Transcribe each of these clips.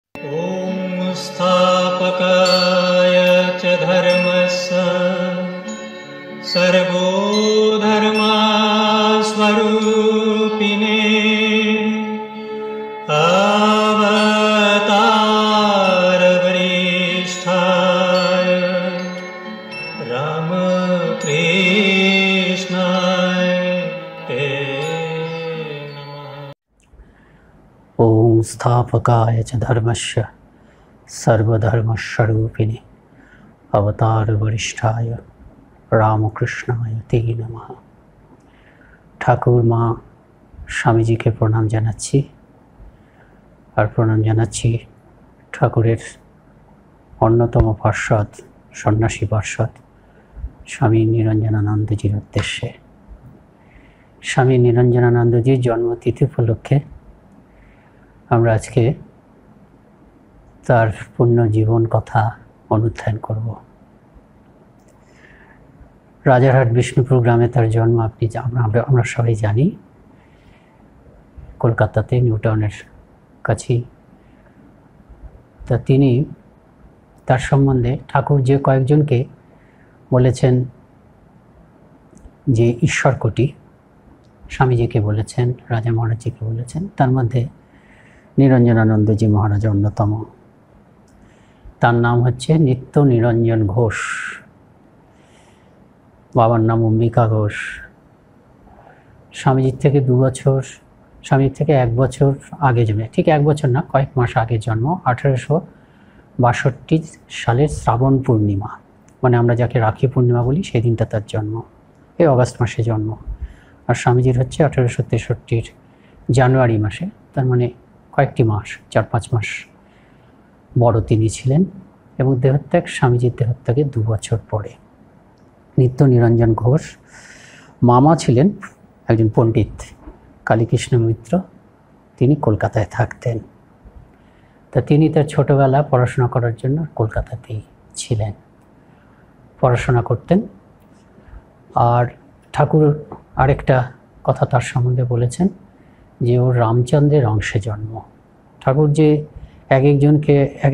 ॐ स्थापकाय च धर्मस्य सर्वोधर्मस्वरूपिणे अवतारवरिष्ठाय रामकृष्णाय ते नमः। ॐ स्थापकाय च धर्मस्य सर्वधर्मस्वरूपिणे अवतारवरिष्ठाय रामकृष्णाय ते नमः। ঠাকুর মা স্বামীজিকে প্রণাম জানাচ্ছি, আর প্রণাম জানাচ্ছি ঠাকুরের অন্যতম পার্ষদ সন্ন্যাসী পার্ষদ স্বামী নিরঞ্জনানন্দজির উদ্দেশ্যে। স্বামী নিরঞ্জনানন্দজির জন্মতিথি উপলক্ষে আমরা আজকে তার পূর্ণ জীবন কথা অনুধ্যান করব। রাজারহাট বিষ্ণুপুর গ্রামে তার জন্ম, আমরা সবাই জানি, কলকাতাতে নিউটাউনের কাছেই। তা তিনি তার সম্বন্ধে ঠাকুর যে কয়েকজনকে বলেছেন যে ঈশ্বর কোটি, স্বামীজিকে বলেছেন, রাজা মহারাজজিকে বলেছেন, তার মধ্যে নিরঞ্জনানন্দজি মহারাজ অন্যতম। তার নাম হচ্ছে নিত্য নিরঞ্জন ঘোষ, বাবার নাম অম্বিকা ঘোষ। স্বামীজির থেকে 2 বছর, স্বামীর থেকে 1 বছর আগে জন্মে, ঠিক 1 বছর না, কয়েক মাস আগে জন্ম। 1862 সালের শ্রাবণ পূর্ণিমা, মানে আমরা যাকে রাখি পূর্ণিমা বলি, সেই দিনটা তার জন্ম। এই অগাস্ট মাসে জন্ম। আর স্বামীজির হচ্ছে 1863 জানুয়ারি মাসে, তার মানে কয়েকটি মাস, 4-5 মাস বড় তিনি ছিলেন। এবং দেহত্যাগ, স্বামীজির দেহত্যাগে 2 বছর পরে। নিত্য নিরঞ্জন ঘোষ মামা ছিলেন একজন পণ্ডিত কালীকৃষ্ণ মিত্র, তিনি কলকাতায় থাকতেন। তা তিনি তার ছোটোবেলা পড়াশোনা করার জন্য কলকাতাতেই ছিলেন, পড়াশোনা করতেন। আর ঠাকুর আরেকটা কথা তার সম্বন্ধে বলেছেন যে ওর রামচন্দ্রের অংশে জন্ম। ঠাকুর যে এক একজনকে এক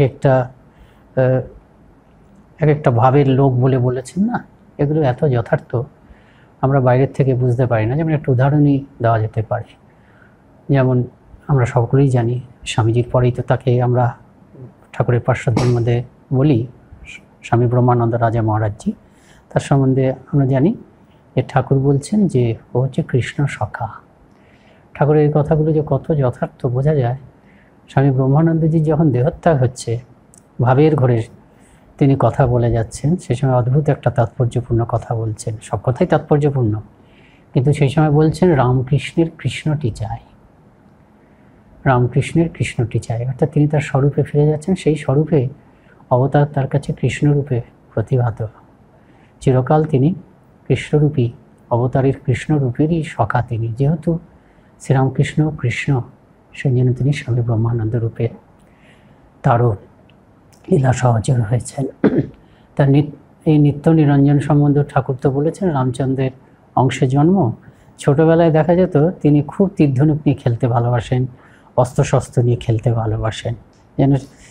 একটা ভাবের লোক বলে বলেছেন না, এগুলো এত যথার্থ, আমরা বাইরের থেকে বুঝতে পারি না। যেমন একটা উদাহরণই দেওয়া যেতে পারে, যেমন আমরা সকলেই জানি স্বামীজির পরেই তো তাকে আমরা ঠাকুরের পার্শ্বদের মধ্যে বলি স্বামী ব্রহ্মানন্দ রাজা মহারাজজি। তার সম্বন্ধে আমরা জানি যে ঠাকুর বলছেন যে ও হচ্ছে কৃষ্ণ সখা। ঠাকুরের এই কথাগুলো যে কত যথার্থ বোঝা যায়। স্বামী ব্রহ্মানন্দজি যখন দেহত্যাগ হচ্ছে, ভাবের ঘরে তিনি কথা বলে যাচ্ছেন, সেই সময় অদ্ভুত একটা তাৎপর্যপূর্ণ কথা বলছেন। সব কথাই তাৎপর্যপূর্ণ, কিন্তু সেই সময় বলছেন রামকৃষ্ণের কৃষ্ণটি চাই, রামকৃষ্ণের কৃষ্ণটি চাই। অর্থাৎ তিনি তার স্বরূপে ফিরে যাচ্ছেন, সেই স্বরূপে অবতার তার কাছে কৃষ্ণরূপে প্রতিভাত। চিরকাল তিনি কৃষ্ণরূপী, অবতারের কৃষ্ণরূপেরই সখা তিনি। যেহেতু শ্রীরামকৃষ্ণ কৃষ্ণ, সেই জন্য তিনি স্বামী ব্রহ্মানন্দ রূপে তারও লীলা সহচর হয়েছেন। তার এই নিত্য নিরঞ্জন সম্বন্ধে ঠাকুর তো বলেছেন রামচন্দ্রের অংশে জন্ম। ছোটোবেলায় দেখা যেত তিনি খুব তীরধনুক নিয়ে খেলতে ভালোবাসেন, অস্ত্রশস্ত্র নিয়ে খেলতে ভালোবাসেন। যেন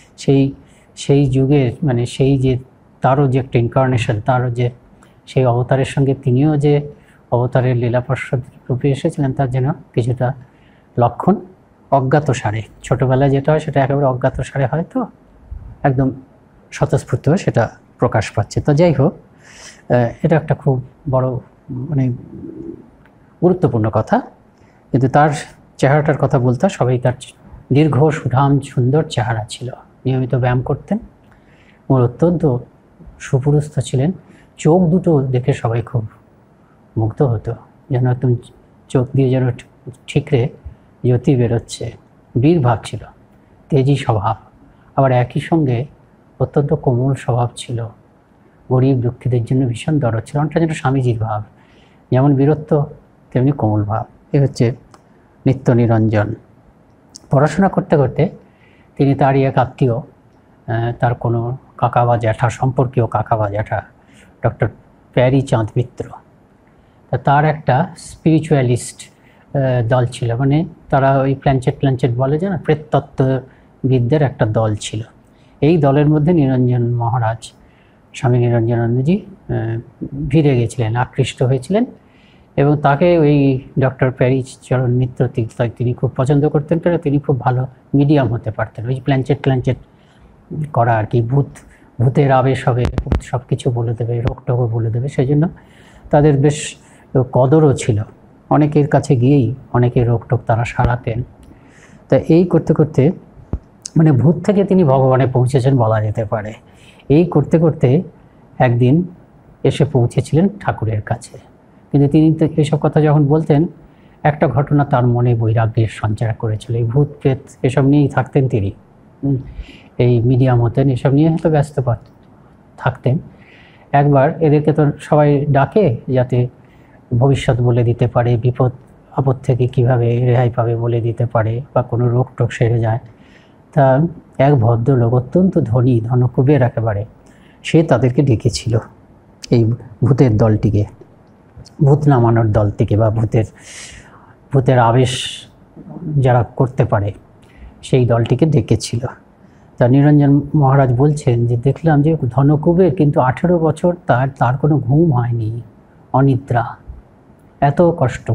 সেই যুগের, মানে সেই যে তারও যে একটা ইনকার্নেশন, তারও যে সেই অবতারের সঙ্গে তিনিও যে অবতারের লীলা পার্শ্বদ রূপে এসেছিলেন, তার যেন কিছুটা লক্ষণ অজ্ঞাতসারে, ছোটোবেলায় যেটা হয় সেটা একেবারে অজ্ঞাতসারে হয়তো একদম স্বতঃস্ফূর্ত সেটা প্রকাশ পাচ্ছে। তো যাই হোক, এটা একটা খুব বড়, মানে গুরুত্বপূর্ণ কথা। কিন্তু তার চেহারাটার কথা বলতে সবাই, তার দীর্ঘ সুঠাম সুন্দর চেহারা ছিল, নিয়মিত ব্যায়াম করতেন, ওর অত্যন্ত সুপুরুস্থ ছিলেন। চোখ দুটো দেখে সবাই খুব মুগ্ধ হতো, যেন একদম চোখ দিয়ে যেন ঠিকরে জ্যোতি বেরোচ্ছে। বীর ভাব ছিল, তেজি স্বভাব, আবার একই সঙ্গে অত্যন্ত কোমল স্বভাব ছিল। গরিব দুঃখীদের জন্য ভীষণ দরদ ছিল, অনেকটা যেন স্বামীজির ভাব, যেমন বীরত্ব তেমনি কোমল ভাব। এ হচ্ছে নিত্য নিরঞ্জন। পড়াশোনা করতে করতে তিনি তারই এক আত্মীয়, তার কোনো কাকা বা জ্যাঠা, সম্পর্কীয় কাকা বা জ্যাঠা, ডক্টর প্যারীচাঁদ মিত্র, তার একটা স্পিরিচুয়ালিস্ট দল ছিল। মানে তারা ওই প্ল্যাঞ্চেট বলে যে না, প্রেততত্ত্ব বিদ্যার একটা দল ছিল। এই দলের মধ্যে নিরঞ্জন মহারাজ, স্বামী নিরঞ্জনানন্দজি ভিড়ে গেছিলেন, আকৃষ্ট হয়েছিলেন, এবং তাকে ওই ডক্টর প্যারিচরণ মিত্র তিনি খুব পছন্দ করতেন, কারণ তিনি খুব ভালো মিডিয়াম হতে পারতেন। ওই প্ল্যানচেট করা আর কি, ভূতের আবেশ হবে, সব কিছু বলে দেবে, রোগটোগও বলে দেবে, সেই জন্য তাদের বেশ কদরও ছিল। অনেকের কাছে গিয়েই অনেকের রোগটোগ তারা সারাতেন। তা এই করতে করতে মানে ভূত থেকে তিনি ভগবানে পৌঁছেছেন বলা যেতে পারে। এই করতে করতে একদিন এসে পৌঁছেছিলেন ঠাকুরের কাছে। কিন্তু তিনি তো এইসব কথা যখন বলতেন, একটা ঘটনা তার মনে বৈরাগ্যের সঞ্চার করেছিল। এই ভূত প্রেত এসব নিয়েই থাকতেন তিনি, এই মিডিয়াম হতেন, এসব নিয়ে হয়তো ব্যস্ত থাকতেন। একবার এদেরকে তো সবাই ডাকে যাতে ভবিষ্যৎ বলে দিতে পারে, বিপদ আপদ থেকে কীভাবে রেহাই পাবে বলে দিতে পারে, বা কোনো রোগ টোগ সেরে যায়। তা এক ভদ্রলোক, অত্যন্ত ধনী, ধনকুবের একেবারে, সে তাদেরকে ডেকেছিল এই ভূতের দলটিকে, ভূত নামানোর দল থেকে, বা ভূতের আবেশ যারা করতে পারে সেই দলটিকে ডেকেছিল। তা নিরঞ্জন মহারাজ বলছেন যে দেখলাম যে ধনকুবের, কিন্তু 18 বছর তার কোনো ঘুম হয়নি, অনিদ্রা, এত কষ্ট,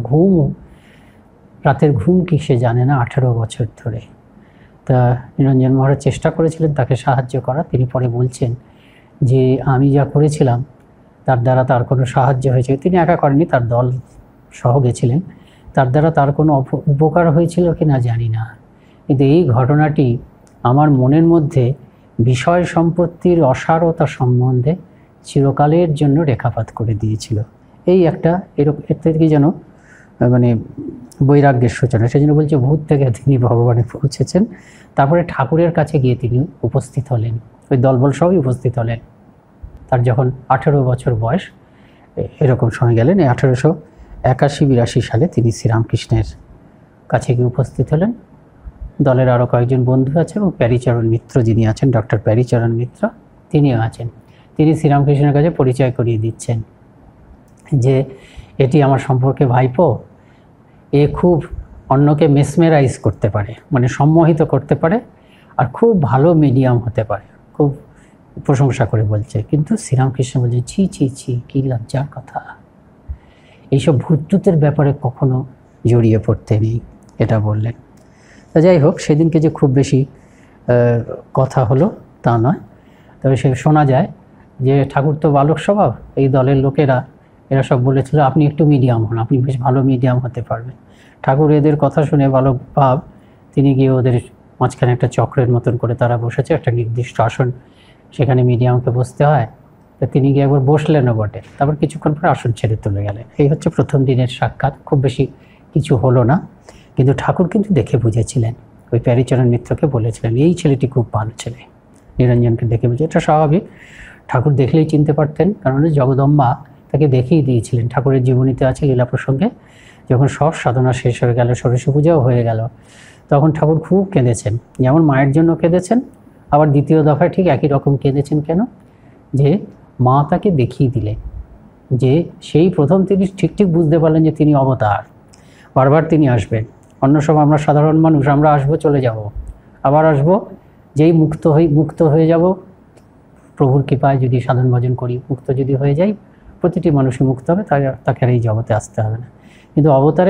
রাতের ঘুম কি সে জানে না 18 বছর ধরে। তা নিরঞ্জন মহারাজ চেষ্টা করেছিলেন তাকে সাহায্য করা। তিনি পরে বলছেন যে আমি যা করেছিলাম তার দ্বারা তার কোনো সাহায্য হয়েছে, তিনি একা করেননি, তার দল সহ গেছিলেন, তার দ্বারা তার কোনো উপকার হয়েছিল কি না জানি না, কিন্তু এই ঘটনাটি আমার মনের মধ্যে বিষয় সম্পত্তির অসারতা সম্বন্ধে চিরকালের জন্য রেখাপাত করে দিয়েছিল। এই একটা এরকম, এর থেকে যেন মানে বৈরাগ্যের সূচনা। সেই জন্য বলছে ভূত থেকে তিনি ভগবানে পৌঁছেছেন। তারপরে ঠাকুরের কাছে গিয়ে তিনি উপস্থিত হলেন, ওই দলবল সবই উপস্থিত হলেন। তার যখন 18 বছর বয়স, এরকম সময় গেলেন, এই 1881-82 সালে তিনি শ্রীরামকৃষ্ণের কাছে গিয়ে উপস্থিত হলেন। দলের আরও কয়েকজন বন্ধু আছে, এবং প্যারিচরণ মিত্র যিনি আছেন, ডক্টর প্যারিচরণ মিত্র, তিনিও আছেন। তিনি শ্রীরামকৃষ্ণের কাছে পরিচয় করিয়ে দিচ্ছেন যে এটি আমার সম্পর্কে ভাইপো, এ খুব অন্যকে মেসমেরাইজ করতে পারে, মানে সম্মোহিত করতে পারে, আর খুব ভালো মিডিয়াম হতে পারে, খুব প্রশংসা করে বলছে। কিন্তু শ্রীরামকৃষ্ণ বলছে ছি ছি ছি, কী লজ্জার কথা, এইসব ভূতটুতের ব্যাপারে কখনো জড়িয়ে পড়তে নেই, এটা বললেন। তা যাই হোক, সেদিনকে যে খুব বেশি কথা হলো তা নয়, তবে সে শোনা যায় যে ঠাকুর তো বালক স্বভাব, এই দলের লোকেরা এরা সব বলেছিল আপনি একটু মিডিয়াম হন, আপনি বেশ ভালো মিডিয়াম হতে পারবেন। ঠাকুর এদের কথা শুনে বালক ভাব, তিনি গিয়ে ওদের মাঝখানে একটা চক্রের মতন করে তারা বসেছে, একটা নির্দিষ্ট আসন, সেখানে মিডিয়ামকে বসতে হয়। তো তিনি গিয়ে একবার বসলেনও বটে, তারপর কিছুক্ষণ পরে আসন ছেড়ে চলে গেলেন। এই হচ্ছে প্রথম দিনের সাক্ষাৎ। খুব বেশি কিছু হলো না, কিন্তু ঠাকুর কিন্তু দেখে বুঝেছিলেন। ওই প্যারিচরণ মিত্রকে বলেছিলেন এই ছেলেটি খুব ভালো ছেলে, নিরঞ্জনকে দেখে বুঝে, এটা স্বাভাবিক, ঠাকুর দেখলেই চিনতে পারতেন, কারণ জগদম্বা তাকে দেখিয়ে দিয়েছিলেন। ঠাকুরের জীবনীতে আছে লীলা প্রসঙ্গে, যখন সব সাধনা শেষ হয়ে গেল, ষোড়শী পূজাও হয়ে গেল, তখন ঠাকুর খুব কেঁদেছেন। যেমন মায়ের জন্য কেঁদেছেন, আবার দ্বিতীয় দফায় ঠিক একই রকম কেঁদেছেন। কেন? যে মা তাকে দেখিয়ে দিলেন, যে সেই প্রথম তিনি ঠিক ঠিক বুঝতে পারলেন যে তিনি অবতার, বারবার তিনি আসবেন। অন্য সময় আমরা সাধারণ মানুষ, আমরা আসবো, চলে যাব, আবার আসবো, যেই মুক্ত হয়ে যাব প্রভুর কৃপায়, যদি সাধন ভজন করি, মুক্ত যদি হয়ে যাই, প্রতিটি মানুষই মুক্ত হবে, তাকে আর এই জগতে আসতে হবে না। কিন্তু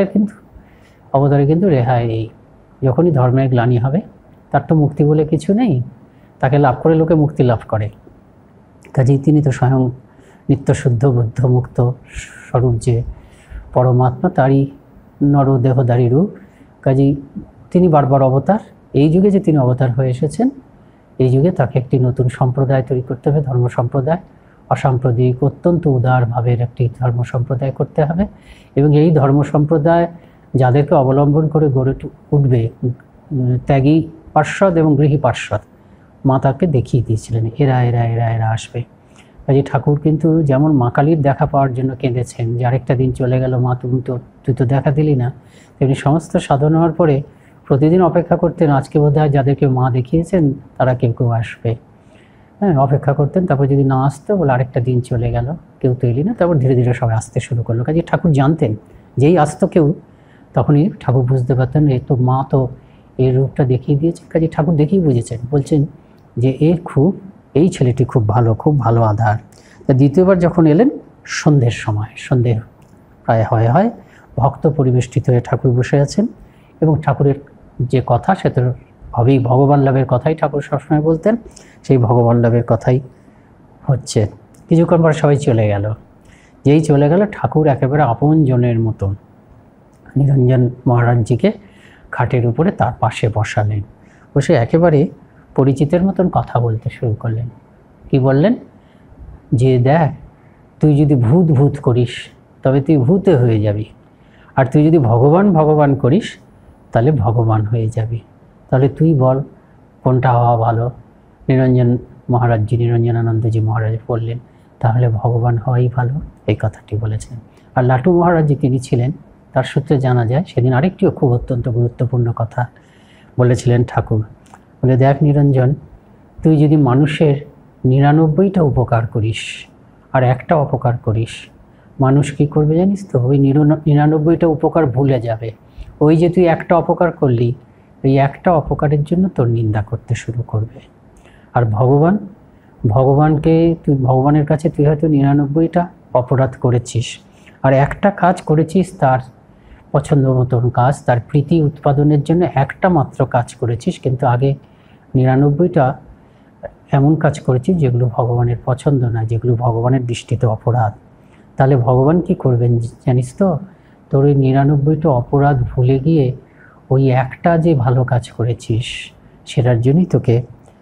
অবতারে কিন্তু রেহাই নেই। যখনই ধর্মের গ্লানি হবে, তার তো মুক্তি বলে কিছু নেই, তাকে লাভ করে লোকে মুক্তি লাভ করে। কাজেই তিনি তো স্বয়ং নিত্যশুদ্ধ বুদ্ধ মুক্ত স্বরূপ যে পরমাত্মা, তারই নরদেহধারী রূপ। কাজেই তিনি বারবার অবতার। এই যুগে যে তিনি অবতার হয়ে এসেছেন, এই যুগে তাকে একটি নতুন সম্প্রদায় তৈরি করতে হবে, ধর্ম সম্প্রদায়, অসাম্প্রদায়িক, অত্যন্ত উদার ভাবের একটি ধর্ম সম্প্রদায় করতে হবে। এবং এই ধর্ম সম্প্রদায় যাদেরকে অবলম্বন করে গড়ে উঠবে, ত্যাগী পার্শ্বদ এবং গৃহী পার্শ্বদ, মা তাকে দেখিয়ে দিয়েছিলেন এরা এরা এরা এরা আসবে। কাজে ঠাকুর কিন্তু যেমন মা কালীর দেখা পাওয়ার জন্য কেঁদেছেন, যে আরেকটা দিন চলে গেল মা, তুই তো দেখা দিলি না, তেমনি সমস্ত সাধন হওয়ার পরে প্রতিদিন অপেক্ষা করতেন, আজকে বোধহয় যাদেরকে মা দেখিয়েছেন তারা কেউ কেউ আসবে। হ্যাঁ, অপেক্ষা করতেন। তারপর যদি না আসতো, বলে আরেকটা দিন চলে গেল, কেউ তো এলি না। তারপর ধীরে ধীরে সবাই আসতে শুরু করলো। কাজে ঠাকুর জানতেন যেই আসতো কেউ, তখনই ঠাকুর বুঝতে পারতেন এই তো মা তো এর রূপটা দেখিয়ে দিয়েছেন, কাজে ঠাকুর দেখেই বুঝেছেন, বলছেন যে এই ছেলেটি খুব ভালো আধার। তা দ্বিতীয়বার যখন এলেন সন্ধ্যের সময়, সন্ধ্যে প্রায় হয় ভক্ত পরিবেষ্টিত হয়ে ঠাকুর বসে আছেন এবং ঠাকুরের যে কথা সে তো হবেই, ভগবান লাভের কথাই ঠাকুর সবসময় বলতেন, সেই ভগবান লাভের কথাই হচ্ছে। কিছুক্ষণ পর সবাই চলে গেল। যেই চলে গেল ঠাকুর একেবারে আপন জনের মতন নিরঞ্জন মহারাজজিকে খাটের উপরে তার পাশে বসালেন, বসে একেবারে পরিচিতের মতন কথা বলতে শুরু করলেন। কি বললেন? যে দেখ, তুই যদি ভূত করিস তবে তুই ভূতে হয়ে যাবি, আর তুই যদি ভগবান করিস তাহলে ভগবান হয়ে যাবি। তাহলে তুই বল কোনটা হওয়া ভালো? নিরঞ্জনানন্দজি মহারাজ বললেন, তাহলে ভগবান হওয়াই ভালো, এই কথাটি বলেছেন। আর লাটু মহারাজজি তিনি ছিলেন, তার সূত্রে জানা যায় সেদিন আরেকটিও খুব অত্যন্ত গুরুত্বপূর্ণ কথা বলেছিলেন ঠাকুর। বলে, দেখ নিরঞ্জন, তুই যদি মানুষের 99টা উপকার করিস আর একটা অপকার করিস, মানুষ কী করবে জানিস তো? ওই 99টা উপকার ভুলে যাবে। ওই যে তুই একটা অপকার করলি, ওই একটা অপকারের জন্য তোর নিন্দা করতে শুরু করবে। আর ভগবানের কাছে তুই হয়তো 99টা অপরাধ করেছিস, আর একটা কাজ করেছিস তার পছন্দ মতন কাজ, তার প্রীতি উৎপাদনের জন্য একটা মাত্র কাজ করেছিস, কিন্তু আগে 99টা এমন কাজ করেছিস যেগুলো ভগবানের পছন্দ না, যেগুলো ভগবানের দৃষ্টিতে অপরাধ। তাহলে ভগবান কি করবেন জানিস তো? তোর ওই 99টা অপরাধ ভুলে গিয়ে ওই একটা যে ভালো কাজ করেছিস সেটার জন্যই তোকে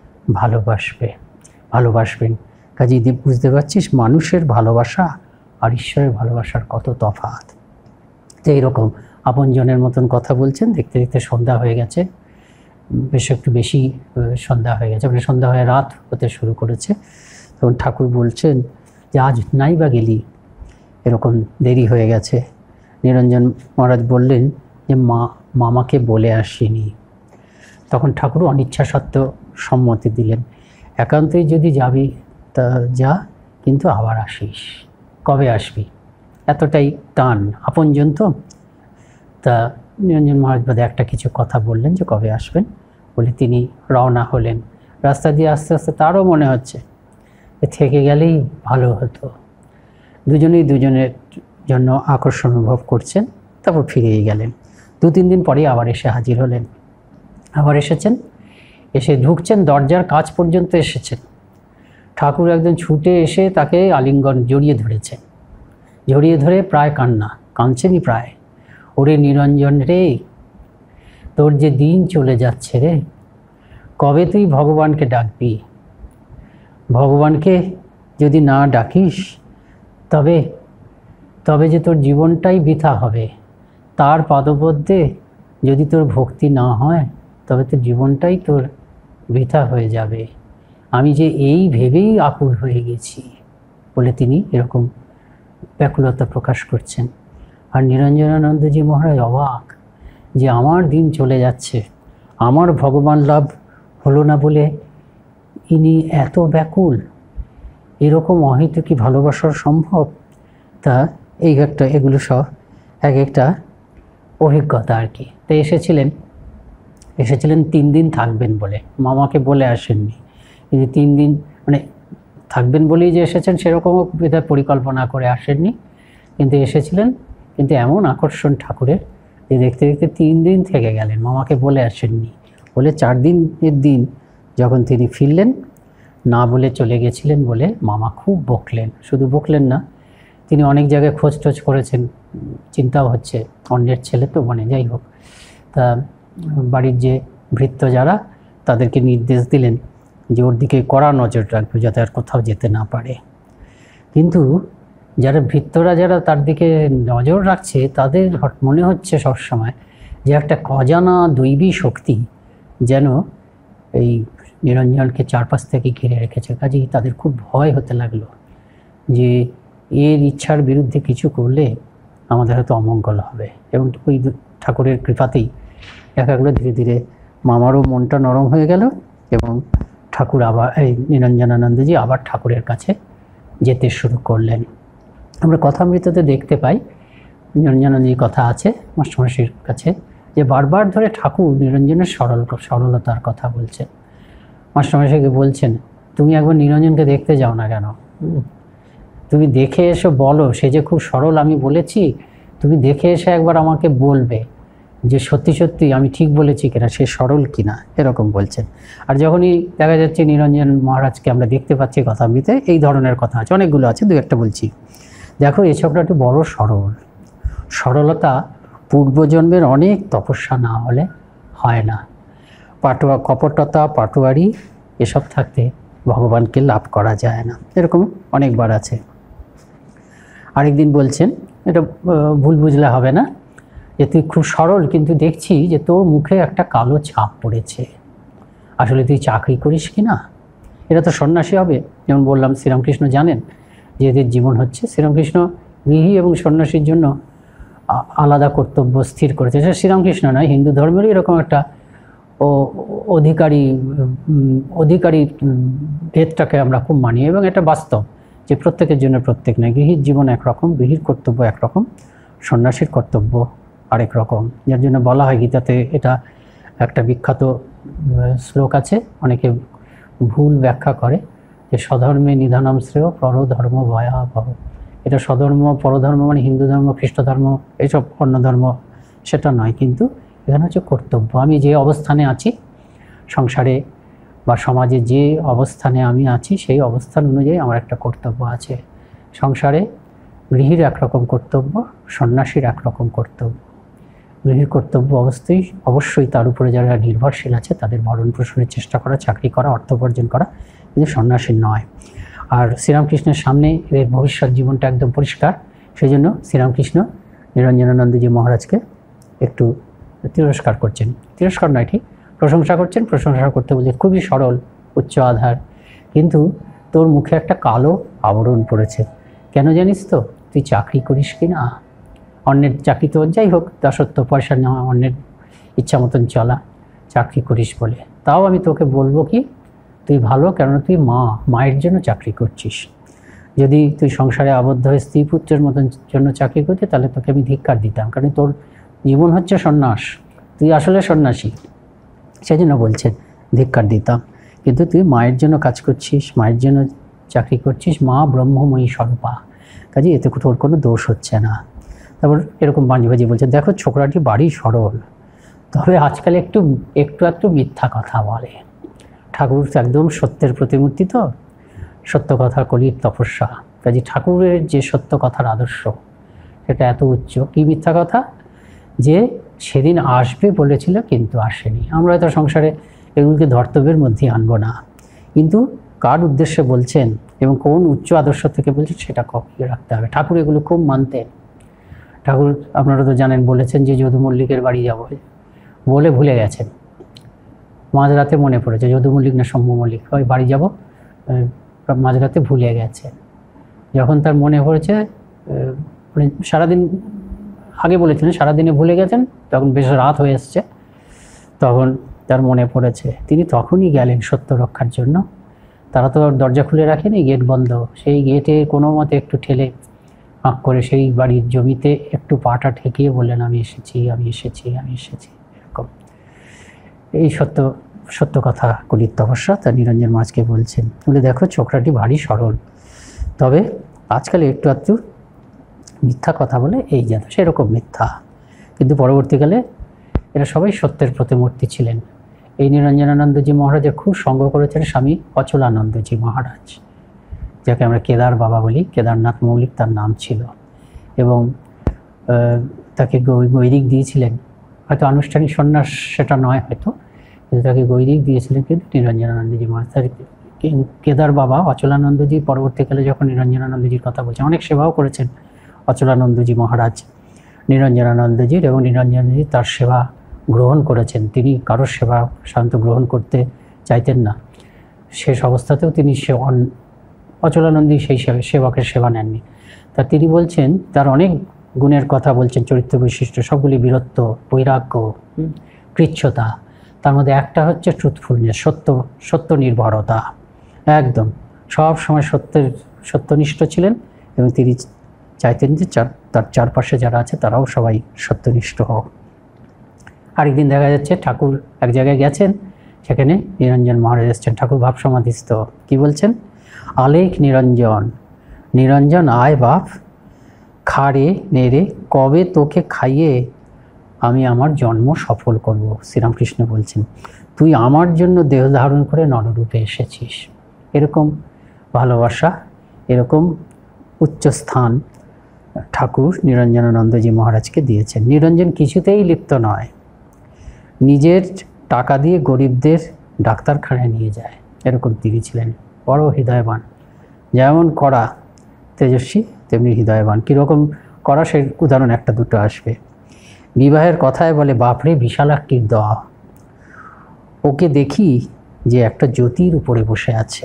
ভালোবাসবেন। কাজেই বুঝতে পারছিস মানুষের ভালোবাসা আর ঈশ্বরের ভালোবাসার কত তফাৎ। তো এইরকম আপনজনের মতন কথা বলছেন। দেখতে দেখতে সন্ধ্যা হয়ে গেছে, বেশ একটু বেশি সন্ধ্যা হয়ে গেছে, মানে সন্ধ্যা হয়ে রাত হতে শুরু করেছে। তখন ঠাকুর বলছেন যে আজ নাই বা গেলি, এরকম দেরি হয়ে গেছে। নিরঞ্জন মহারাজ বললেন যে মামাকে বলে আসিনি। তখন ঠাকুর অনিচ্ছা সত্ত্বেও সম্মতি দিলেন, একান্তই যদি যাবি তা যা, কিন্তু আবার আসিস। কবে আসবি? এতটাই টান, আপনজন তো। তা নিরঞ্জন মহারাজ বোধহয় একটা কিছু কথা বললেন যে কবে আসবেন, বলে তিনি রওনা হলেন। রাস্তা দিয়ে আস্তে আস্তে তারও মনে হচ্ছে থেকে গেলেই ভালো হতো। দুজনেই দুজনের জন্য আকর্ষণ অনুভব করছেন। তারপর ফিরেই গেলেন। 2-3 দিন পরেই আবার এসে হাজির হলেন। আবার এসেছেন, এসে ঢুকছেন, দরজার কাছ পর্যন্ত এসেছেন। ঠাকুর একজন ছুটে এসে তাকে আলিঙ্গন জড়িয়ে ধরেছেন, জড়িয়ে ধরে প্রায় কাঁদছেনই প্রায়। ওরে নিরঞ্জন রে, তোর যে দিন চলে যাচ্ছে রে, কবে তুই ভগবানকে ডাকবি? ভগবানকে যদি না ডাকিস তবে যে তোর জীবনটাই বৃথা হবে। তার পাদপদ্মে যদি তোর ভক্তি না হয় তবে তোর জীবনটাই তোর বৃথা হয়ে যাবে। আমি যে এই ভেবেই আকুল হয়ে গেছি বলে তিনি এরকম ব্যাকুলতা প্রকাশ করছেন। আর নিরঞ্জনানন্দজি মহারাজ অবাক যে আমার দিন চলে যাচ্ছে, আমার ভগবান লাভ হলো না বলে ইনি এত ব্যাকুল। এরকম অহেতু কি ভালোবাসার সম্ভব? তা এগুলো সব এক একটা অভিজ্ঞতা আর কি। তো এসেছিলেন 3 দিন থাকবেন বলে, মামাকে বলে আসেননি। কিন্তু 3 দিন মানে থাকবেন বলেই যে এসেছেন সেরকমও পরিকল্পনা করে আসেননি, কিন্তু এসেছিলেন। কিন্তু এমন আকর্ষণ ঠাকুরের যে দেখতে দেখতে 3 দিন থেকে গেলেন, মামাকে বলে আসেননি। বলে 4 দিনের দিন যখন তিনি ফিরলেন, না বলে চলে গেছিলেন বলে মামা খুব বকলেন। শুধু বকলেন না, তিনি অনেক জায়গায় খোঁজ করেছেন, চিন্তাও হচ্ছে অন্যের ছেলে তো, মানে যাই হোক। তা বাড়ির যে ভৃত্য যারা, তাদেরকে নির্দেশ দিলেন যে ওর দিকে কড়া নজর রাখবে যাতে আর কোথাও যেতে না পারে। কিন্তু যারা ভৃত্যরা যারা তার দিকে নজর রাখছে, তাদের মনে হচ্ছে সবসময় যে একটা অজানা দৈবী শক্তি যেন এই নিরঞ্জনকে চারপাশ থেকে ঘিরে রেখেছে। কাজেই তাদের খুব ভয় হতে লাগলো যে এর ইচ্ছার বিরুদ্ধে কিছু করলে আমাদের হয়তো অমঙ্গল হবে। এবং ওই ঠাকুরের কৃপাতেই একাগুলো ধীরে ধীরে মামারও মনটা নরম হয়ে গেল এবং ঠাকুর আবার নিরঞ্জনানন্দজি আবার ঠাকুরের কাছে যেতে শুরু করলেন। আমরা কথামৃততে দেখতে পাই নিরঞ্জনানন্দজির কথা আছে মাস্টারমশাইয়ের কাছে যে বারবার ধরে ঠাকুর নিরঞ্জনের সরলতার কথা বলছেন। মাস্টারমশাইকে বলছেন, তুমি একবার নিরঞ্জনকে দেখতে যাও না কেন? তুমি দেখে এসে বলো, সে যে খুব সরল আমি বলেছি, তুমি দেখে এসে একবার আমাকে বলবে যে সত্যি সত্যি আমি ঠিক বলেছি কিনা, সে সরল কিনা, এরকম বলছেন। আর যখনই দেখা যাচ্ছে নিরঞ্জন মহারাজকে আমরা দেখতে পাচ্ছি কথামৃতে, এই ধরনের কথা আছে, অনেকগুলো আছে, দু একটা বলছি। দেখো এই ছোকরাটি বড় সরল। সরলতা পূর্বজন্মের অনেক তপস্যা না হলে হয় না। কপটতা, পাটোয়ারি এসব থাকতে ভগবানকে লাভ করা যায় না, এরকম অনেকবার আছে। আরেকদিন বলছেন, এটা ভুল বুঝলে হবে না, যে তুই খুব সরল, কিন্তু দেখছি যে তোর মুখে একটা কালো ছাপ পড়েছে, আসলে তুই চাকরি করিস কি না? এটা তো সন্ন্যাসী হবে। যেমন বললাম, শ্রীরামকৃষ্ণ জানেন যে এদের জীবন হচ্ছে, শ্রীরামকৃষ্ণ গৃহী এবং সন্ন্যাসীর জন্য আলাদা কর্তব্য স্থির করেছে। সেটা শ্রীরামকৃষ্ণ নয়, হিন্দু ধর্মেরই এরকম একটা অধিকারী ভেদটাকে আমরা খুব মানি, এবং এটা বাস্তব যে প্রত্যেকের জন্য প্রত্যেক নয়। গৃহীর জীবন একরকম, গৃহীর কর্তব্য একরকম, সন্ন্যাসীর কর্তব্য আরেক রকম। যার জন্য বলা হয় গীতাতে, এটা একটা বিখ্যাত শ্লোক আছে, অনেকে ভুল ব্যাখ্যা করে যে স্বধর্মে নিধনম শ্রেয় পরধর্ম ভয়াবহ। এটা স্বধর্ম পরধর্ম মানে হিন্দু ধর্ম, খ্রিস্ট ধর্ম, এইসব অন্য ধর্ম, সেটা নয়। কিন্তু এখানে হচ্ছে কর্তব্য। আমি যে অবস্থানে আছি সংসারে বা সমাজে, যে অবস্থানে আমি আছি সেই অবস্থান অনুযায়ী আমার একটা কর্তব্য আছে। সংসারে গৃহীর একরকম কর্তব্য, সন্ন্যাসীর একরকম কর্তব্য। গৃহীর কর্তব্য অবশ্যই তার উপরে যারা নির্ভরশীল আছে তাদের ভরণ পোষণের চেষ্টা করা, চাকরি করা, অর্থ উপার্জন করা, কিন্তু সন্ন্যাসীর নয়। আর শ্রীরামকৃষ্ণের সামনে এর ভবিষ্যৎ জীবনটা একদম পরিষ্কার। সেই জন্য শ্রীরামকৃষ্ণ নিরঞ্জনানন্দজি মহারাজকে একটু তিরস্কার করছেন, তিরস্কার নয় ঠিক প্রশংসা করছেন। প্রশংসা করতে বলছেন খুবই সরল, উচ্চ আধার, কিন্তু তোর মুখে একটা কালো আবরণ পড়েছে। কেন জানিস তো? তুই চাকরি করিস কি না? অন্যের চাকরি তো যাই হোক, দাসত্ব, পয়সা নেওয়া, অন্যের ইচ্ছা মতন চলা, চাকরি করিস বলে। তাও আমি তোকে বলবো কি, তুই ভালো, কেননা তুই মায়ের জন্য চাকরি করছিস। যদি তুই সংসারে আবদ্ধ হয়ে স্ত্রী পুত্রের মতন জন্য চাকরি করতে, তাহলে তোকে আমি ধিক্কার দিতাম, কারণ তোর জীবন হচ্ছে সন্ন্যাস, তুই আসলে সন্ন্যাসী, সেই জন্য বলছেন ধিক্কার দিতাম। কিন্তু তুই মায়ের জন্য কাজ করছিস, মায়ের জন্য চাকরি করছিস, মা ব্রহ্মময়ী স্বরূপা, কাজে এতে তোর কোনো দোষ হচ্ছে না। তারপর এরকম বাজি বলছে, দেখো ছোকরাটি বাড়ি সরল, তবে আজকাল একটু মিথ্যা কথা বলে। ঠাকুর একদম সত্যের প্রতিমূর্তি, তো সত্য কথা কলির তপস্যা, কাজে ঠাকুরের যে সত্য কথার আদর্শ সেটা এত উচ্চ। কি মিথ্যা কথা? যে সেদিন আসবে বলেছিল কিন্তু আসেনি। আমরা হয়তো সংসারে এগুলোকে ধর্তব্যের মধ্যে আনবো না, কিন্তু কার উদ্দেশ্যে বলছেন এবং কোন উচ্চ আদর্শ থেকে বলছেন সেটা কপিয়ে রাখতে হবে। ঠাকুর এগুলো খুব মানতেন। ঠাকুর আপনারা তো জানেন, বলেছেন যে যদু মল্লিকের বাড়ি যাব, বলে ভুলে গেছেন। মাঝরাতে মনে পড়েছে, যদু মল্লিক না সৌম্য মল্লিক, ওই বাড়ি যাব, মাঝরাতে ভুলে গেছেন। যখন তার মনে পড়েছে, মানে সারাদিন আগে বলেছিলেন সারাদিনে ভুলে গেছেন, তখন বেশ রাত হয়ে এসছে, তখন তার মনে পড়েছে। তিনি তখনই গেলেন সত্য রক্ষার জন্য। তারা তো দরজা খুলে রাখেনি, গেট বন্ধ। সেই গেটে কোনো মতে একটু ঠেলে আঁক করে সেই বাড়ির জমিতে একটু পাটা ঠেকিয়ে বললেন, আমি এসেছি, আমি এসেছি, আমি এসেছি। এরকম এই সত্য কথা কলির তপস্যা তা নিরঞ্জন মহারাজকে বলছেন। বলে দেখো ছোকরাটি ভারী সরল, তবে আজকাল একটু মিথ্যা কথা বলে, এই যেন সেরকম মিথ্যা। কিন্তু পরবর্তীকালে এরা সবাই সত্যের প্রতিমূর্তি ছিলেন। এই নিরঞ্জনানন্দজি মহারাজের খুব সঙ্গ করেছেন স্বামী অচলানন্দজি মহারাজ, যাকে আমরা কেদার বাবা বলি। কেদারনাথ মৌলিক তার নাম ছিল, এবং তাকে গৈরিক দিয়েছিলেন। হয়তো আনুষ্ঠানিক সন্ন্যাস সেটা নয় হয়তো, কিন্তু তাকে গৈরিক দিয়েছিলেন কিন্তু নিরঞ্জনানন্দজি মহারাজ। তার কেদার বাবা অচলানন্দজি পরবর্তীকালে যখন নিরঞ্জনানন্দজির কথা বলছেন, অনেক সেবাও করেছেন অচলানন্দজি মহারাজ নিরঞ্জনানন্দজির, এবং নিরঞ্জনানন্দজি তার সেবা গ্রহণ করেছেন। তিনি কারোর সেবা সাধারণত গ্রহণ করতে চাইতেন না, শেষ অবস্থাতেও তিনি অচলানন্দী সেই সেবকের সেবা নেননি। তা তিনি বলছেন, তার অনেক গুণের কথা বলছেন, চরিত্র বৈশিষ্ট্য সবগুলি, বীরত্ব, বৈরাগ্য, কৃচ্ছতা। তার মধ্যে একটা হচ্ছে ট্রুথফুলনেস, সত্য নির্ভরতা। একদম সব সময় সত্যনিষ্ঠ ছিলেন, এবং তিনি চাইতেন যে তার চারপাশে যারা আছে তারাও সবাই সত্যনিষ্ঠ হোক। আরেকদিন দেখা যাচ্ছে ঠাকুর এক জায়গায় গেছেন, সেখানে নিরঞ্জন মহারাজ এসছেন। ঠাকুর ভাব সমাধিস্থ, কি বলছেন? আলেখ নিরঞ্জন, নিরঞ্জন আয় বাপ, খারে নেড়ে কবে তোকে খাইয়ে আমি আমার জন্ম সফল করব। শ্রীরামকৃষ্ণ বলছেন, তুই আমার জন্য দেহ ধারণ করে নররূপে এসেছিস। এরকম ভালোবাসা, এরকম উচ্চ স্থান ঠাকুর নিরঞ্জনানন্দজি মহারাজকে দিয়েছেন। নিরঞ্জন কিছুতেই লিপ্ত নয়, নিজের টাকা দিয়ে গরিবদের ডাক্তারখানায় নিয়ে যায়, এরকম তিনি ছিলেন। বড় হৃদয়বান, যেমন কড়া তেজস্বী তেমনি হৃদয়বান। কীরকম কড়া সেই উদাহরণ একটা দুটো আসবে। বিবাহের কথায় বলে, বাপরে বিশালাক্ষীর দেওয়া, ওকে দেখি যে একটা জ্যোতির উপরে বসে আছে।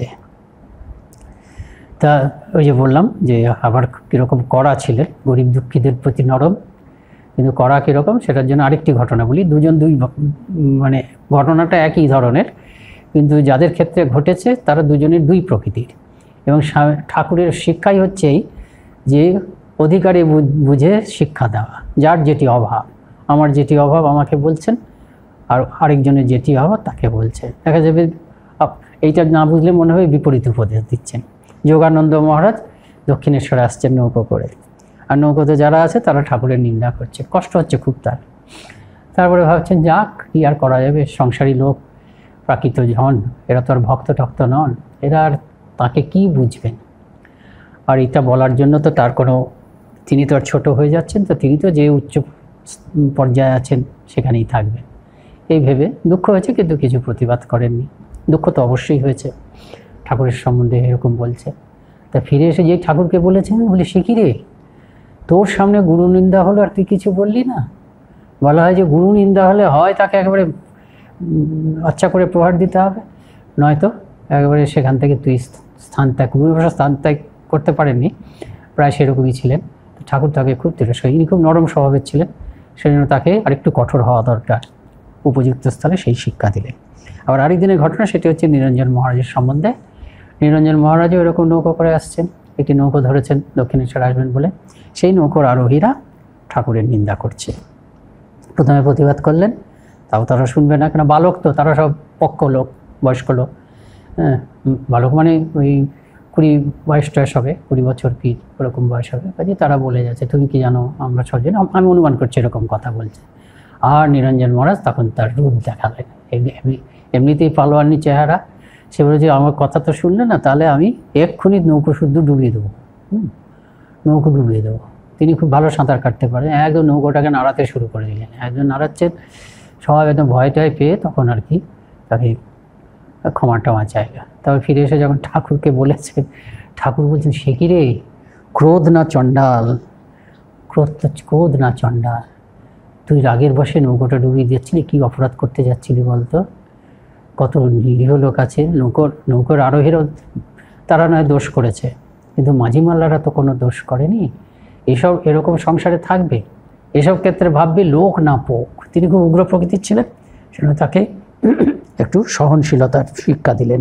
তা ওই যে বললাম যে আবার কীরকম কড়া ছিলেন, গরিব দুঃখীদের প্রতি নরম, কিন্তু কড়া কীরকম সেটার জন্য আরেকটি ঘটনা বলি। দুজন মানে ঘটনাটা একই ধরনের, কিন্তু যাদের ক্ষেত্রে ঘটেছে তারা দুজনের দুই প্রকৃতির। এবং ঠাকুরের শিক্ষাই হচ্ছে এই যে অধিকারে বুঝে শিক্ষা দেওয়া, যার যেটি অভাব। আমার যেটি অভাব আমাকে বলছেন, আর আরেকজনের যেটি অভাব তাকে বলছে। দেখা যাবে এইটা না বুঝলে মনে হয় বিপরীত উপদেশ দিচ্ছেন। যোগানন্দ মহারাজ দক্ষিণেশ্বরে আসছেন নৌকো করে, আর নৌকোতে যারা আছে তারা ঠাকুরের নিন্দা করছে, কষ্ট হচ্ছে খুব তার। তারপরে ভাবছেন যাক কি আর করা যাবে, সংসারী লোক, প্রাকৃত জন, এরা তো আর ভক্ত টক্ত নন, এরা আর তাকে কি বুঝবেন। আর এটা বলার জন্য তো তার কোনো, তিনি তো আর ছোটো হয়ে যাচ্ছেন, তো তিনি তো যে উচ্চ পর্যায়ে আছেন সেখানেই থাকবেন, এই ভেবে দুঃখ হয়েছে, কিন্তু কিছু প্রতিবাদ করেননি। দুঃখ তো অবশ্যই হয়েছে, ঠাকুরের সম্বন্ধে এরকম বলছে। তা ফিরে এসে যেই ঠাকুরকে বলেছেন, বলে সে কি রে, তোর সামনে গুরু নিন্দা হলো আর তুই কিছু বললি না। বলা হয় যে গুরু নিন্দা হলে হয় তাকে একেবারে আচ্ছা করে প্রহার দিতে হবে, নয়তো একেবারে সেখান থেকে তুই স্থান ত্যাগ, গুরু ভাষা স্থান ত্যাগ করতে পারেননি, প্রায় সেরকমই ছিলেন। ঠাকুর তাকে খুব তিরস্কার, ইনি খুব নরম স্বভাবের ছিলেন, সেজন্য তাকে আরেকটু কঠোর হওয়া দরকার, উপযুক্ত স্থলে সেই শিক্ষা দিলেন। আবার আরেক দিনের ঘটনা, সেটি হচ্ছে নিরঞ্জন মহারাজের সম্বন্ধে। নিরঞ্জন মহারাজও এরকম নৌকো করে আসছেন, একটি নৌকো ধরেছেন দক্ষিণেশ্বর আসবেন বলে। সেই নৌকোর আরোহীরা ঠাকুরের নিন্দা করছে। প্রথমে প্রতিবাদ করলেন, তাও তারা শুনবে না, কেন বালক তো, তারা সব পক্ষ লোক, বয়স্ক লোক। হ্যাঁ, বালক মানে ওই 20-22 টয়স হবে, 20 বছর কি ওরকম বয়স হবে। কাজে তারা বলে যাচ্ছে, তুমি কি জানো আমরা ছজন, আমি অনুমান করছি এরকম কথা বলছে। আর নিরঞ্জন মহারাজ তখন তার রূপ দেখালেন, এমনিতেই পালোয়ানি চেহারা। সে বলেছে, আমার কথা তো শুনলে না, তাহলে আমি এক্ষুনি নৌকো শুদ্ধ ডুবিয়ে দেবো, নৌকো ডুবিয়ে দেবো। তিনি খুব ভালো সাঁতার কাটতে পারেন, একদম নৌকোটাকে নাড়াতে শুরু করে দিলেন। একজন নাড়াচ্ছেন, সবাই একদম ভয়টায় পেয়ে তখন আর কি তাকে ক্ষমা টমা চাইল। তবে ফিরে এসে যখন ঠাকুরকে বলেছেন, ঠাকুর বলছেন, সে কি রে, ক্রোধ না চণ্ডাল, ক্রোধ না চণ্ডাল, তুই রাগের বসে নৌকোটা ডুবিয়ে দিচ্ছিলি, কি অপরাধ করতে যাচ্ছিলি বলতো? কত নিরীহ লোক আছে, নৌকোর আরোহীরও তারা নয় দোষ করেছে, কিন্তু মাঝিমাল্লারা তো কোনো দোষ করেনি। এসব এরকম সংসারে থাকবে, এসব ক্ষেত্রে ভাববে লোক না পোক। তিনি খুব উগ্র প্রকৃতির ছিলেন, সেজন্য তাকে একটু সহনশীলতার শিক্ষা দিলেন।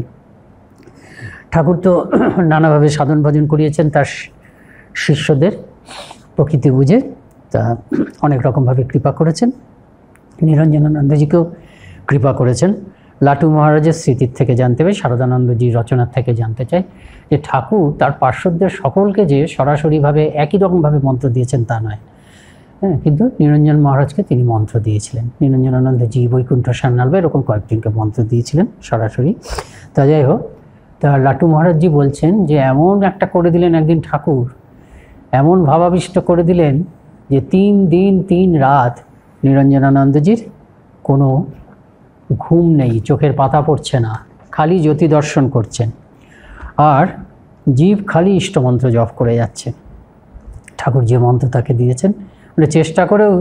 ঠাকুর তো নানাভাবে সাধন ভজন করিয়েছেন তার শিষ্যদের, প্রকৃতি বুঝে তা অনেক রকমভাবে কৃপা করেছেন। নিরঞ্জনানন্দজিকেও কৃপা করেছেন। লাটু মহারাজের স্মৃতির থেকে জানতে পাই, শারদানন্দজির রচনার থেকে জানতে চাই যে ঠাকুর তার পার্শ্বদের সকলকে যে সরাসরিভাবে একই রকমভাবে মন্ত্র দিয়েছেন তা নয়। হ্যাঁ, কিন্তু নিরঞ্জন মহারাজকে তিনি মন্ত্র দিয়েছিলেন। নিরঞ্জনানন্দজি, বৈকুণ্ঠ সান্যাল এরকম কয়েকজনকে মন্ত্র দিয়েছিলেন সরাসরি। তা যাই হোক, তা লাটু মহারাজজি বলছেন যে এমন একটা করে দিলেন একদিন ঠাকুর, এমন ভাবাবিষ্ট করে দিলেন যে 3 দিন 3 রাত নিরঞ্জনানন্দজির কোনো ঘুম নেই, চোখের পাতা পড়ছে না, খালি জ্যোতি দর্শন করছেন, আর জীব খালি ইষ্টমন্ত্র জপ করে যাচ্ছে। ঠাকুর যে মন্ত্র তাকে দিয়েছেন, মানে চেষ্টা করেও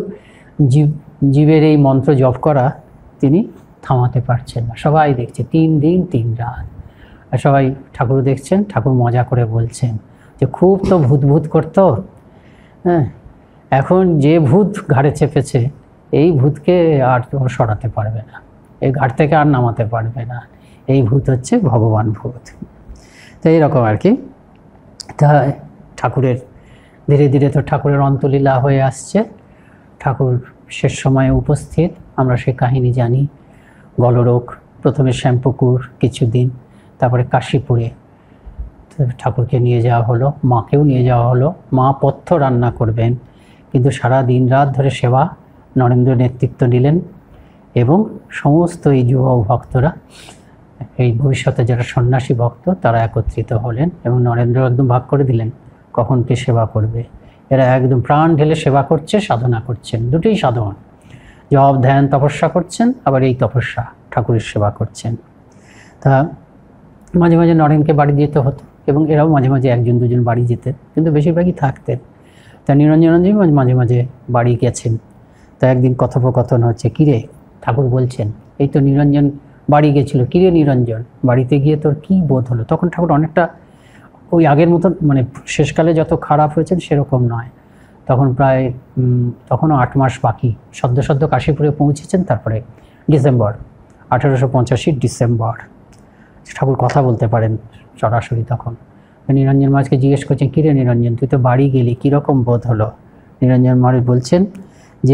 জীবের এই মন্ত্র জপ করা তিনি থামাতে পারছেন না। সবাই দেখছে 3 দিন 3 রাত, আর সবাই ঠাকুর দেখছেন। ঠাকুর মজা করে বলছেন যে খুব তো ভূত করতো, হ্যাঁ, এখন যে ভূত ঘাড়ে চেপেছে, এই ভূতকে আর তো সরাতে পারবে না, এই ঘাট থেকে আর নামাতে পারবে না, এই ভূত হচ্ছে ভগবান ভূত। তো এইরকম আর কি। তা ঠাকুরের ধীরে ধীরে তো ঠাকুরের অন্তলীলা হয়ে আসছে। ঠাকুর শেষ সময়ে উপস্থিত, আমরা সে কাহিনী জানি। গলরোগ, প্রথমে শ্যামপুকুর কিছুদিন, তারপরে কাশীপুরে ঠাকুরকে নিয়ে যাওয়া হলো, মাকেও নিয়ে যাওয়া হলো। মা পথ্য রান্না করবেন, কিন্তু সারা দিন রাত ধরে সেবা নরেন্দ্র নেতৃত্ব নিলেন এবং সমস্ত এই যুবক ভক্তরা, এই ভবিষ্যতে যারা সন্ন্যাসী ভক্ত, তারা একত্রিত হলেন এবং নরেন্দ্র একদম ভাগ করে দিলেন কখন কে সেবা করবে। এরা একদম প্রাণ ঢেলে সেবা করছে, সাধনা করছেন, দুটোই সাধন। জপ ধ্যান তপস্যা করছেন, আবার এই তপস্যা ঠাকুরের সেবা করছেন। তা মাঝে মাঝে নরেনকে বাড়ি যেতে হতো এবং এরাও মাঝে মাঝে একজন দুজন বাড়ি যেতেন, কিন্তু বেশিরভাগই থাকতেন। তা নিরঞ্জনজি মাঝে মাঝে বাড়ি গেছেন। তা একদিন কথোপকথন হচ্ছে, কিরে, ঠাকুর বলছেন এই তো নিরঞ্জন বাড়ি গেছিলো, কিরে নিরঞ্জন বাড়িতে গিয়ে তোর কী বোধ হলো? তখন ঠাকুর অনেকটা ওই আগের মতন, মানে শেষকালে যত খারাপ হয়েছেন সেরকম নয়। তখন প্রায় তখনও 8 মাস বাকি, সদ্য কাশীপুরে পৌঁছেছেন। তারপরে ডিসেম্বর 1885 ডিসেম্বর, ঠাকুর কথা বলতে পারেন সরাসরি। তখন নিরঞ্জন মহারাজকে জিজ্ঞেস করছেন, কিরে নিরঞ্জন, তুই তো বাড়ি গেলি, কীরকম বোধ হলো? নিরঞ্জন মহারাজ বলছেন যে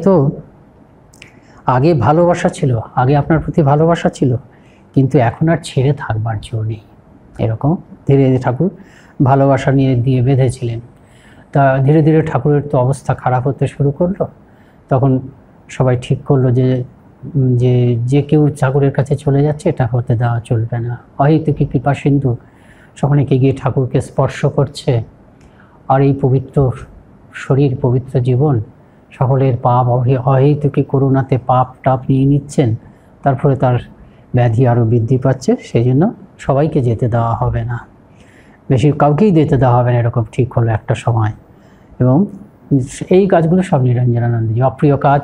আগে ভালোবাসা ছিল, আগে আপনার প্রতি ভালোবাসা ছিল, কিন্তু এখন আর ছেড়ে থাকবার জো নেই। এরকম ধীরে ধীরে ঠাকুর ভালোবাসা নিয়ে দিয়ে বেঁধেছিলেন। তা ধীরে ধীরে ঠাকুরের তো অবস্থা খারাপ হতে শুরু করলো। তখন সবাই ঠিক করলো যে যে কেউ ঠাকুরের কাছে চলে যাচ্ছে, এটা হতে দেওয়া চলবে না। অহেতুকি কৃপা সিন্ধু সকলেকে গিয়ে ঠাকুরকে স্পর্শ করছে, আর এই পবিত্র শরীর, পবিত্র জীবন, সকলের পাপ অহেতুকি করুণাতে পাপ টাপ নিয়ে নিচ্ছেন, তারপরে তার ব্যাধি আরও বৃদ্ধি পাচ্ছে। সেই জন্য সবাইকে যেতে দেওয়া হবে না, বেশি কাউকেই যেতে দেওয়া হবে না, এরকম ঠিক হলো একটা সময়। এবং এই কাজগুলো সব নিরঞ্জনানন্দজি, অপ্রিয় কাজ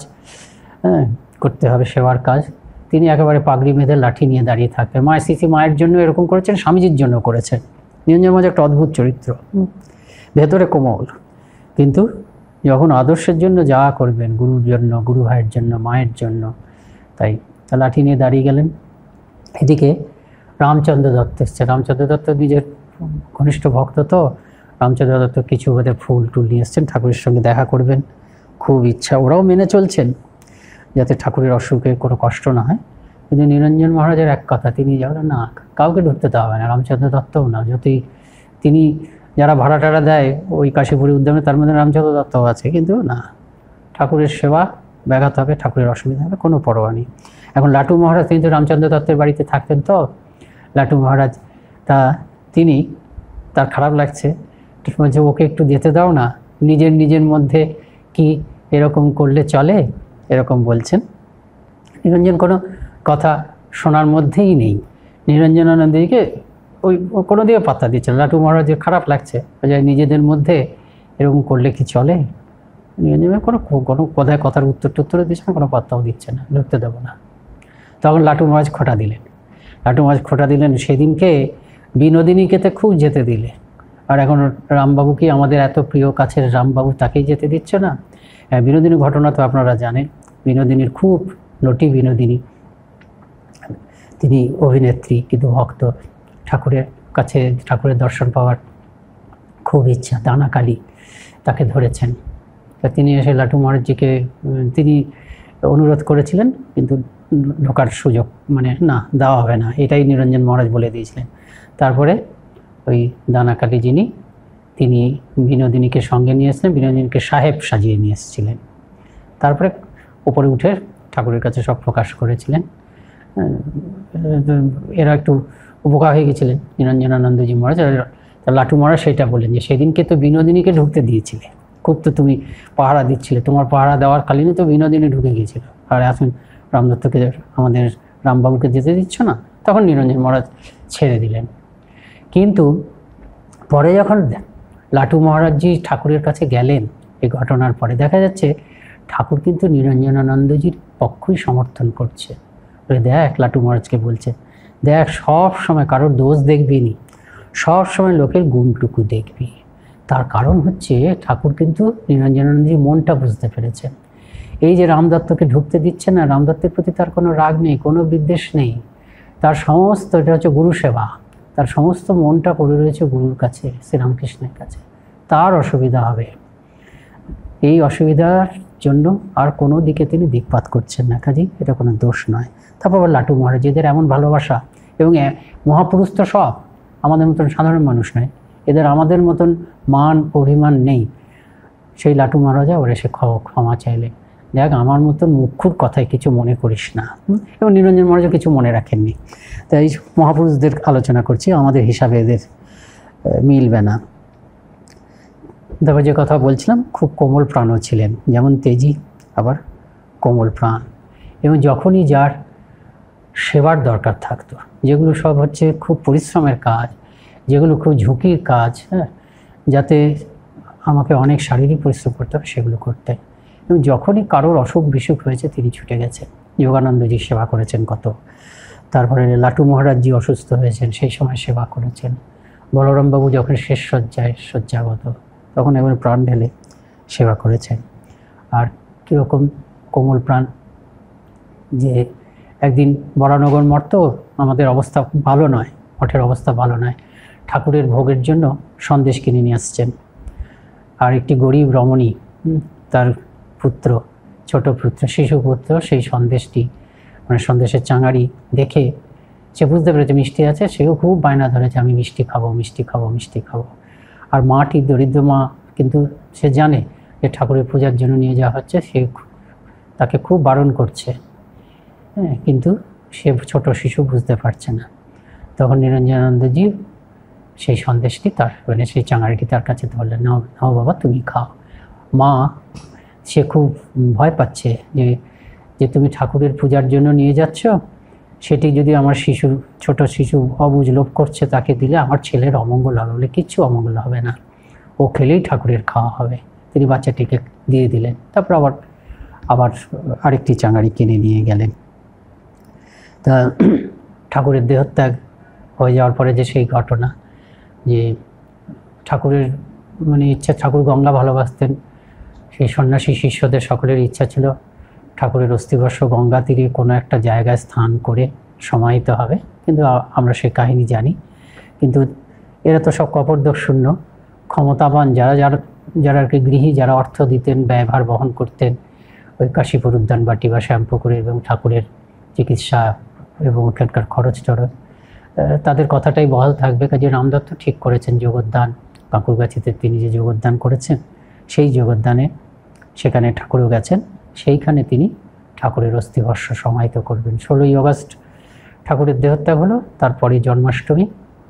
করতে হবে, সেবার কাজ। তিনি একেবারে পাগড়ি বেঁধে লাঠি নিয়ে দাঁড়িয়ে থাকতেন। মায়ের স্মৃতি, মায়ের জন্য এরকম করেছেন, স্বামীজির জন্য করেছেন। নিরঞ্জন মহারাজ একটা অদ্ভুত চরিত্র, ভেতরে কোমল, কিন্তু যখন আদর্শের জন্য যা করবেন, গুরুর জন্য, গুরু ভাইয়ের জন্য, মায়ের জন্য, তাই লাঠি নিয়ে দাঁড়িয়ে গেলেন। এদিকে রামচন্দ্র দত্ত এসছে। রামচন্দ্র দত্ত নিজের ঘনিষ্ঠ ভক্ত, তো রামচন্দ্র দত্ত কিছু বোধহয় ফুল টুল নিয়ে এসছেন, ঠাকুরের সঙ্গে দেখা করবেন, খুব ইচ্ছা। ওরাও মেনে চলছেন যাতে ঠাকুরের অসুখে কোনো কষ্ট না হয়। কিন্তু নিরঞ্জন মহারাজের এক কথা, তিনি যাবেন না, কাউকে ঢুকতে দেওয়া হবে না, রামচন্দ্র দত্তও না। যতই তিনি যারা ভাড়া টাড়া দেয় ওই কাশীপুরী উদ্যানে, তার মধ্যে রামচন্দ্র দত্তও আছে, কিন্তু না, ঠাকুরের সেবা ব্যাঘাত হবে, ঠাকুরের অসুবিধা হবে, কোনো পরোয়া নেই। এখন লাটু মহারাজ, তিনি তো রামচন্দ্র দত্তের বাড়িতে থাকতেন, তো লাটু মহারাজ, তিনি তার খারাপ লাগছে, বলছে ওকে একটু যেতে দাও না, নিজের মধ্যে কি এরকম করলে চলে, এরকম বলছেন। নিরঞ্জন কোনো কথা শোনার মধ্যেই নেই। নিরঞ্জনানন্দজিকে ওই কোনো দিকে পাত্তা দিচ্ছেন। লাটু মহারাজের খারাপ লাগছে, নিজেদের মধ্যে এরকম করলে কি চলে? নিরঞ্জন কোনো কথার উত্তর দিচ্ছে না, কোনো পাত্তাও দিচ্ছে না, ঢুকতে দেবো না। তখন লাটু মহারাজ খোটা দিলেন। সেদিনকে বিনোদিনীকেতে খুব যেতে দিলে, আর এখন রামবাবু কি আমাদের এত প্রিয় কাছের রামবাবু, তাকেই যেতে দিচ্ছে না। বিনোদিনী ঘটনা তো আপনারা জানেন, বিনোদিনীর খুব নটি বিনোদিনী, তিনি অভিনেত্রী কিন্তু ভক্ত, ঠাকুরের কাছে ঠাকুরের দর্শন পাওয়ার খুব ইচ্ছা। দানাকালী তাকে ধরেছেন, তা তিনি এসে লাটু মহারাজজিকে তিনি অনুরোধ করেছিলেন, কিন্তু ঢোকার সুযোগ না, দেওয়া হবে না, এটাই নিরঞ্জন মহারাজ বলে দিয়েছিলেন। তারপরে ওই দানাকালী যিনি, তিনি বিনোদিনীকে সঙ্গে নিয়ে এসেছিলেন, বিনোদিনীকে সাহেব সাজিয়ে নিয়ে এসেছিলেন। তারপরে উপরে উঠে ঠাকুরের কাছে সব প্রকাশ করেছিলেন। এরা একটু উপকার হয়ে গেছিলেন নিরঞ্জনানন্দজি মহারাজ। লাটু মহারাজ সেটা বললেন যে সেদিনকে তো বিনোদিনীকে ঢুকতে দিয়েছিলে, খুব তো তুমি পাহারা দিচ্ছিলে, তোমার পাহারা দেওয়ার কালীনই তো বিনোদিনী ঢুকে গিয়েছিল, আর এখন রামদত্তকে, আমাদের রামবাবুকে যেতে দিচ্ছ না। তখন নিরঞ্জন মহারাজ ছেড়ে দিলেন। কিন্তু পরে যখন লাটু মহারাজজি ঠাকুরের কাছে গেলেন, এই ঘটনার পরে দেখা যাচ্ছে ঠাকুর কিন্তু নিরঞ্জনানন্দজির পক্ষই সমর্থন করছে। দেখ, লাটু মহারাজকে বলছে, দেখ, সব সময় কারোর দোষ দেখবি নি, সব সময় লোকের গুণটুকু দেখবি। তার কারণ হচ্ছে ঠাকুর কিন্তু নিরঞ্জনানন্দজির মনটা বুঝতে পেরেছেন। এই যে রামদত্তকে ঢুকতে দিচ্ছে না, রামদত্তের প্রতি তার কোনো রাগ নেই, কোনো বিদ্বেষ নেই, তার সমস্ত, এটা হচ্ছে গুরু সেবা, তার সমস্ত মনটা পড়ে রয়েছে গুরুর কাছে, শ্রীরামকৃষ্ণের কাছে। তার অসুবিধা হবে, এই অসুবিধার জন্য আর কোনো দিকে তিনি দিকপাত করছেন না, কাজেই এটা কোনো দোষ নয়। তারপর আবার লাটু মহারাজ, এদের এমন ভালোবাসা, এবং মহাপুরুষ তো সব আমাদের মতন সাধারণ মানুষ নয়, এদের আমাদের মতন মান অভিমান নেই। সেই লাটু মহারাজা ওর এসে ক্ষমা চাইলেন, দেখ আমার মতন মুখ্যুর কথায় কিছু মনে করিস না। এবং নিরঞ্জন মহারাজও কিছু মনে রাখেননি। তাই মহাপুরুষদের আলোচনা করছি, আমাদের হিসাবে এদের মিলবে না। তারপর যে কথা বলছিলাম, খুব কোমল প্রাণও ছিলেন, যেমন তেজি আবার কোমল প্রাণ। এবং যখনই যার সেবার দরকার থাকতো, যেগুলো সব হচ্ছে খুব পরিশ্রমের কাজ, যেগুলো খুব ঝুঁকির কাজ, হ্যাঁ, যাতে আমাকে অনেক শারীরিক পরিশ্রম করতে হবে, সেগুলো করতেন। এবং যখনই কারোর অসুখ বিসুখ হয়েছে তিনি ছুটে গেছেন। যোগানন্দজি সেবা করেছেন কত, তারপরে লাটু মহারাজজি অসুস্থ হয়েছেন, সেই সময় সেবা করেছেন। বলরামবাবু যখন শেষ শয্যাগত, তখন এবার প্রাণ ঢেলে সেবা করেছেন। আর কীরকম কোমল প্রাণ, যে একদিন বরানগর মঠ, তো আমাদের অবস্থা ভালো নয়, মঠের অবস্থা ভালো নয়, ঠাকুরের ভোগের জন্য সন্দেশ কিনে নিয়ে আসছেন। আর একটি গরিব রমণী, তার পুত্র, ছোট পুত্র, শিশুপুত্র, সেই সন্দেশটি মানে সন্দেশের চাঙারি দেখে সে বুঝতে পেরেছে মিষ্টি আছে, সেও খুব বায়না ধরেছে, আমি মিষ্টি খাবো, মিষ্টি খাবো, মিষ্টি খাবো। আর মাটি, দরিদ্র মা, কিন্তু সে জানে যে ঠাকুরের পূজার জন্য নিয়ে যাওয়া হচ্ছে, সে তাকে খুব বারণ করছে, হ্যাঁ, কিন্তু সে ছোট শিশু বুঝতে পারছে না। তখন নিরঞ্জনানন্দজি সেই সন্দেশটি তার মানে সেই চাঙারিটি তার কাছে ধরলেন, নাও নাও বাবা তুমি খাও। মা সে খুব ভয় পাচ্ছে যে তুমি ঠাকুরের পূজার জন্য নিয়ে যাচ্ছ, সেটি যদি আমার শিশু, ছোট শিশু অবুঝ লোভ করছে, তাকে দিলে আমার ছেলের অমঙ্গল হবে, বলে কিচ্ছু অমঙ্গল হবে না, ও খেলেই ঠাকুরের খাওয়া হবে। তিনি বাচ্চাটিকে দিয়ে দিলেন। তারপর আবার আরেকটি চাঙারি কিনে নিয়ে গেলেন। তা ঠাকুরের দেহত্যাগ হয়ে যাওয়ার পরে যে সেই ঘটনা, যে ঠাকুরের মানে ইচ্ছা, ঠাকুর গঙ্গা ভালোবাসতেন, সেই সন্ন্যাসী শিষ্যদের সকলের ইচ্ছা ছিল ঠাকুরের অস্থিবর্ষ গঙ্গা তীরে কোনো একটা জায়গায় স্থান করে সমাহিত হবে, কিন্তু আমরা সেই কাহিনী জানি। কিন্তু এরা তো সব কপর্দক শূন্য, ক্ষমতাবান যারা আর কি গৃহী, যারা অর্থ দিতেন, ব্যয়ভার বহন করতেন, ওই কাশীপুর উদ্যানবাটি বা শ্যামপুকুরে এবং ঠাকুরের চিকিৎসা এবং ওখানকার খরচ টরচ, তাদের কথাটাই বহাল থাকবে। কাজে রামদত্ত ঠিক করেছেন যোগদান, কাঁকুরগাছিতে তিনি যে যোগদান করেছেন, সেই যোগদানে সেখানে ঠাকুরও গেছেন, সেইখানে তিনি ঠাকুরের অস্থিবর্ষ সমাহিত করবেন। 16ই আগস্ট ঠাকুরের দেহত্যাগ হলো, তারপরে জন্মাষ্টমী,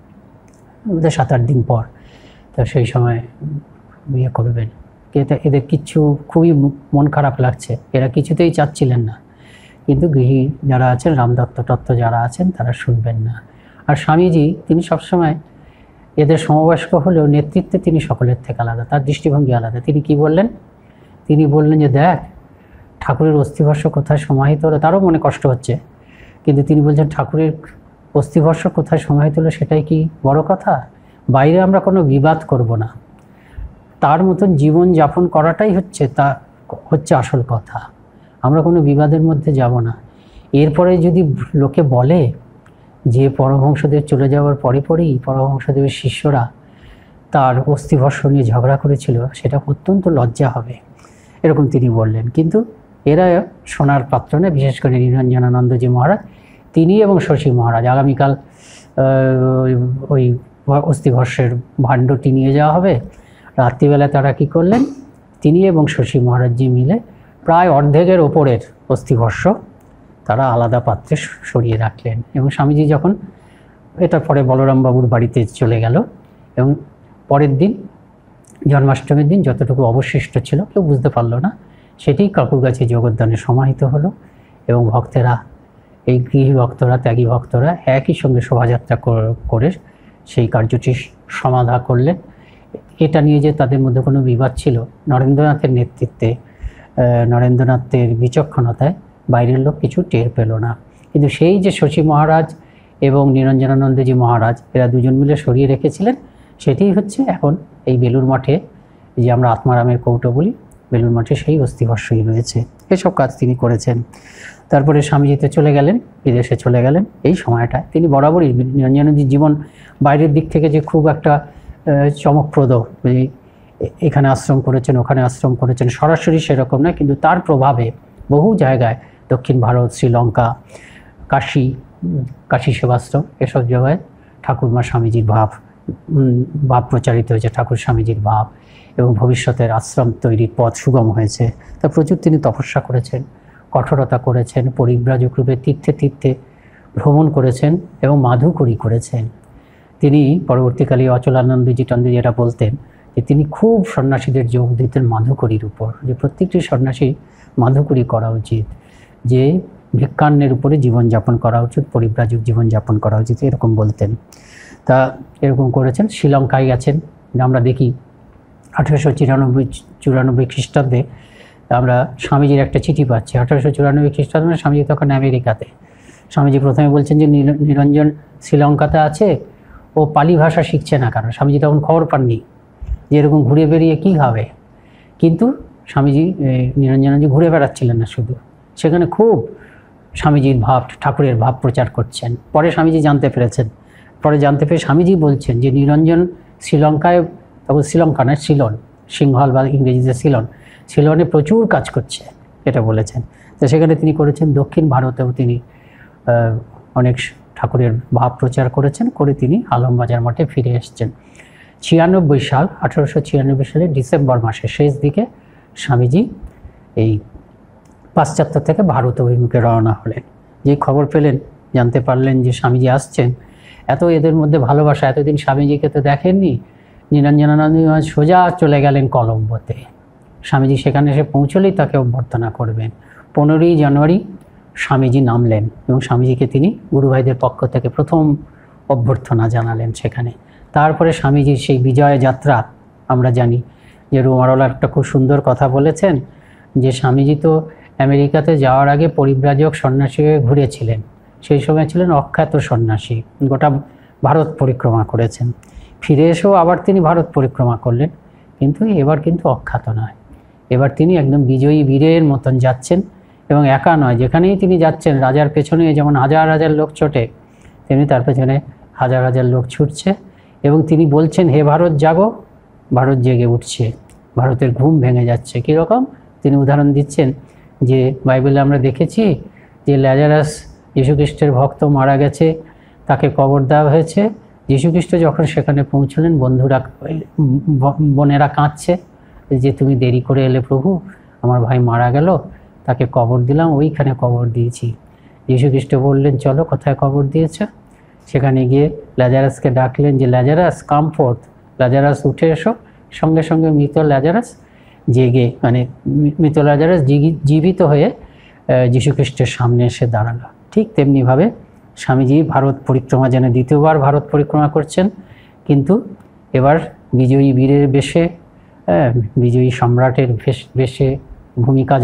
7-8 দিন পর, তা সেই সময় ইয়ে করবেন। এদের কিচ্ছু খুবই মন খারাপ লাগছে, এরা কিছুতেই চাচ্ছিলেন না, কিন্তু গৃহী যারা আছেন, রামদত্ত তত্ত্ব যারা আছেন, তারা শুনবেন না। আর স্বামীজি তিনি সবসময় এদের সমবয়স্ক হলেও নেতৃত্বে তিনি সকলের থেকে আলাদা, তার দৃষ্টিভঙ্গি আলাদা। তিনি কি বললেন? তিনি বললেন যে দেখ, ঠাকুরের অস্থিবর্ষ কোথায় সমাহিত হলো, তারও মনে কষ্ট হচ্ছে, কিন্তু তিনি বলছেন ঠাকুরের অস্থিবর্ষ কোথায় সমাহিত হলো সেটাই কি বড় কথা? বাইরে আমরা কোনো বিবাদ করব না, তার মতন জীবন যাপন করাটাই হচ্ছে আসল কথা। আমরা কোনো বিবাদের মধ্যে যাব না। এরপরে যদি লোকে বলে যে পরমহংসদেব চলে যাওয়ার পরেই পরমহংসদেবের শিষ্যরা তার অস্থিবর্ষ নিয়ে ঝগড়া করেছিল, সেটা অত্যন্ত লজ্জা হবে, এরকম তিনি বললেন। কিন্তু এরা শোনার পাত্র না, বিশেষ করে নিরঞ্জনানন্দজি মহারাজ, তিনি এবং শশী মহারাজ। আগামীকাল ওই অস্থিবর্ষের ভাণ্ডটি নিয়ে যাওয়া হবে। রাত্রিবেলা তারা কি করলেন, তিনি এবং শশী মহারাজজি মিলে প্রায় অর্ধেকের ওপরের অস্থিবর্ষ তারা আলাদা পাত্রে সরিয়ে রাখলেন। এবং স্বামীজি যখন এটার পরে বলরামবাবুর বাড়িতে চলে গেল, এবং পরের দিন জন্মাষ্টমীর দিন যতটুকু অবশিষ্ট ছিল কেউ বুঝতে পারল না, সেটি কাকুরগাছি যোগদানে সমাহিত হলো। এবং ভক্তেরা, এই গৃহী ভক্তরা, ত্যাগী ভক্তরা একই সঙ্গে শোভাযাত্রা করে সেই কার্যটি সমাধা করলেন। এটা নিয়ে যে তাদের মধ্যে কোনো বিবাদ ছিল, নরেন্দ্রনাথের নেতৃত্বে, নরেন্দ্রনাথের বিচক্ষণতায় বাইরের লোক কিছু টের পেল না। কিন্তু সেই যে শশী মহারাজ এবং নিরঞ্জনানন্দজি মহারাজ, এরা দুজন মিলে সরিয়ে রেখেছিলেন, সেটিই হচ্ছে এখন এই বেলুড় মঠে, যে আমরা আত্মারামের কৌটো বলি, বেলুড় মঠে সেই অস্থিবর্ষই রয়েছে। এসব কাজ তিনি করেছেন। তারপরে স্বামীজিতে চলে গেলেন, বিদেশে চলে গেলেন। এই সময়টায় তিনি বরাবরই নিরঞ্জনানন্দজির জীবন বাইরের দিক থেকে যে খুব একটা চমকপ্রদ, এখানে আশ্রম করেছেন, ওখানে আশ্রম করেছেন, সরাসরি সেরকম নয়, কিন্তু তার প্রভাবে বহু জায়গায় দক্ষিণ ভারত, শ্রীলঙ্কা, কাশী সেবাশ্রম, এসব জায়গায় ঠাকুরমা স্বামীজির ভাব প্রচারিত হয়েছে, ঠাকুর স্বামীজির ভাব, এবং ভবিষ্যতের আশ্রম তৈরির পথ সুগম হয়েছে। তা প্রচুর তিনি তপস্যা করেছেন, কঠোরতা করেছেন, পরিব্রাজক রূপে তীর্থে তীর্থে ভ্রমণ করেছেন এবং মাধুকরী করেছেন। তিনি পরবর্তীকালে অচলানন্দজি টন্দজি এটা বলতেন যে তিনি খুব সন্ন্যাসীদের যোগ দিতেন মাধুকরীর উপর, যে প্রত্যেকটি সন্ন্যাসী মাধুকরী করা উচিত, যে ভিক্ষান্নের উপরে জীবনযাপন করা উচিত, পরিব্রাজক জীবনযাপন করা উচিত, এরকম বলতেন। তা এরকম করেছেন। শ্রীলঙ্কায় গেছেন, আমরা দেখি 1894 খ্রিস্টাব্দে আমরা স্বামীজির একটা চিঠি পাচ্ছি। 1894 খ্রিস্টাব্দে স্বামীজি তখন আমেরিকাতে। স্বামীজি প্রথমে বলছেন যে নিরঞ্জন শ্রীলঙ্কাতে আছে, ও পালি ভাষা শিখছে না, কারণ স্বামীজি তখন খবর পাননি যে এরকম ঘুরে বেরিয়ে কী হবে। কিন্তু স্বামীজি নিরঞ্জনজি ঘুরে বেড়াচ্ছিলেন না শুধু, সেখানে খুব স্বামীজির ভাব, ঠাকুরের ভাব প্রচার করছেন। পরে স্বামীজি জানতে পেরেছেন, পরে জানতে পেরে স্বামীজি বলছেন যে নিরঞ্জন শ্রীলঙ্কায়, তখন শ্রীলঙ্কা নয় সিলন, সিংহল বা ইংরেজিতে সিলনে প্রচুর কাজ করছে, এটা বলেছেন। তো সেখানে তিনি করেছেন। দক্ষিণ ভারতেও তিনি অনেক ঠাকুরের ভাব প্রচার করেছেন, করে তিনি আলমবাজার মঠে ফিরে এসেছেন। 1896 সালের ডিসেম্বর মাসের শেষ দিকে স্বামীজি এই পাশ্চাত্য থেকে ভারত অভিমুখে রওনা হলেন। যে খবর পেলেন, জানতে পারলেন যে স্বামীজি আসছেন, এত এদের মধ্যে ভালোবাসা, এতদিন স্বামীজিকে তো দেখেননি। নিরঞ্জনানন্দ সোজা চলে গেলেন কলম্বোতে। স্বামীজি সেখানে এসে পৌঁছলেই তাকে অভ্যর্থনা করবেন। 15ই জানুয়ারি স্বামীজি নামলেন এবং স্বামীজিকে তিনি গুরুভাইদের পক্ষ থেকে প্রথম অভ্যর্থনা জানালেন সেখানে। তারপরে স্বামীজির সেই বিজয় যাত্রা আমরা জানি, যে রুমারওয়ালা একটা খুব সুন্দর কথা বলেছেন, যে স্বামীজি তো আমেরিকাতে যাওয়ার আগে পরিব্রাজক সন্ন্যাসী হয়ে ঘুরেছিলেন, সেই সময় ছিলেন অখ্যাত সন্ন্যাসী, গোটা ভারত পরিক্রমা করেছেন। ফিরে এসেও আবার তিনি ভারত পরিক্রমা করলেন, কিন্তু এবার কিন্তু অখ্যাত নয়, এবার তিনি একদম বিজয়ী বীরের মতন যাচ্ছেন। এবং একা নয়, যেখানেই তিনি যাচ্ছেন রাজার পেছনে যেমন হাজার হাজার লোক ছোটে, তেমনি তার পেছনে হাজার হাজার লোক ছুটছে। এবং তিনি বলছেন, হে ভারত জাগো, ভারত জেগে উঠছে, ভারতের ঘুম ভেঙে যাচ্ছে। কীরকম তিনি উদাহরণ দিচ্ছেন, যে বাইবেলে আমরা দেখেছি যে ল্যাজারাস যীশুখ্রিস্টের ভক্ত মারা গেছে, তাকে কবর দেওয়া হয়েছে। যীশুখ্রিস্ট যখন সেখানে পৌঁছলেন, বোনেরা কাঁদছে যে তুমি দেরি করে এলে প্রভু, আমার ভাই মারা গেল, তাকে কবর দিলাম, ওইখানে কবর দিয়েছি। যীশুখ্রিস্ট বললেন, চলো, কোথায় কবর দিয়েছ? সেখানে গিয়ে ল্যাজারাসকে ডাকলেন যে ল্যাজারাস কাম ফোর্থ, ল্যাজারাস উঠে এসো। সঙ্গে সঙ্গে মৃত ল্যাজারাস জেগে, মৃত ল্যাজারাস জীবিত হয়ে যীশুখ্রিস্টের সামনে এসে দাঁড়ালো। ঠিক তেমনিভাবে স্বামীজি ভারত পরিক্রমা, যেন দ্বিতীয়বার ভারত পরিক্রমা করছেন, কিন্তু এবার বিজয়ী বীরের বেশে, বিজয়ী সম্রাটের বেশে ভূমিকায়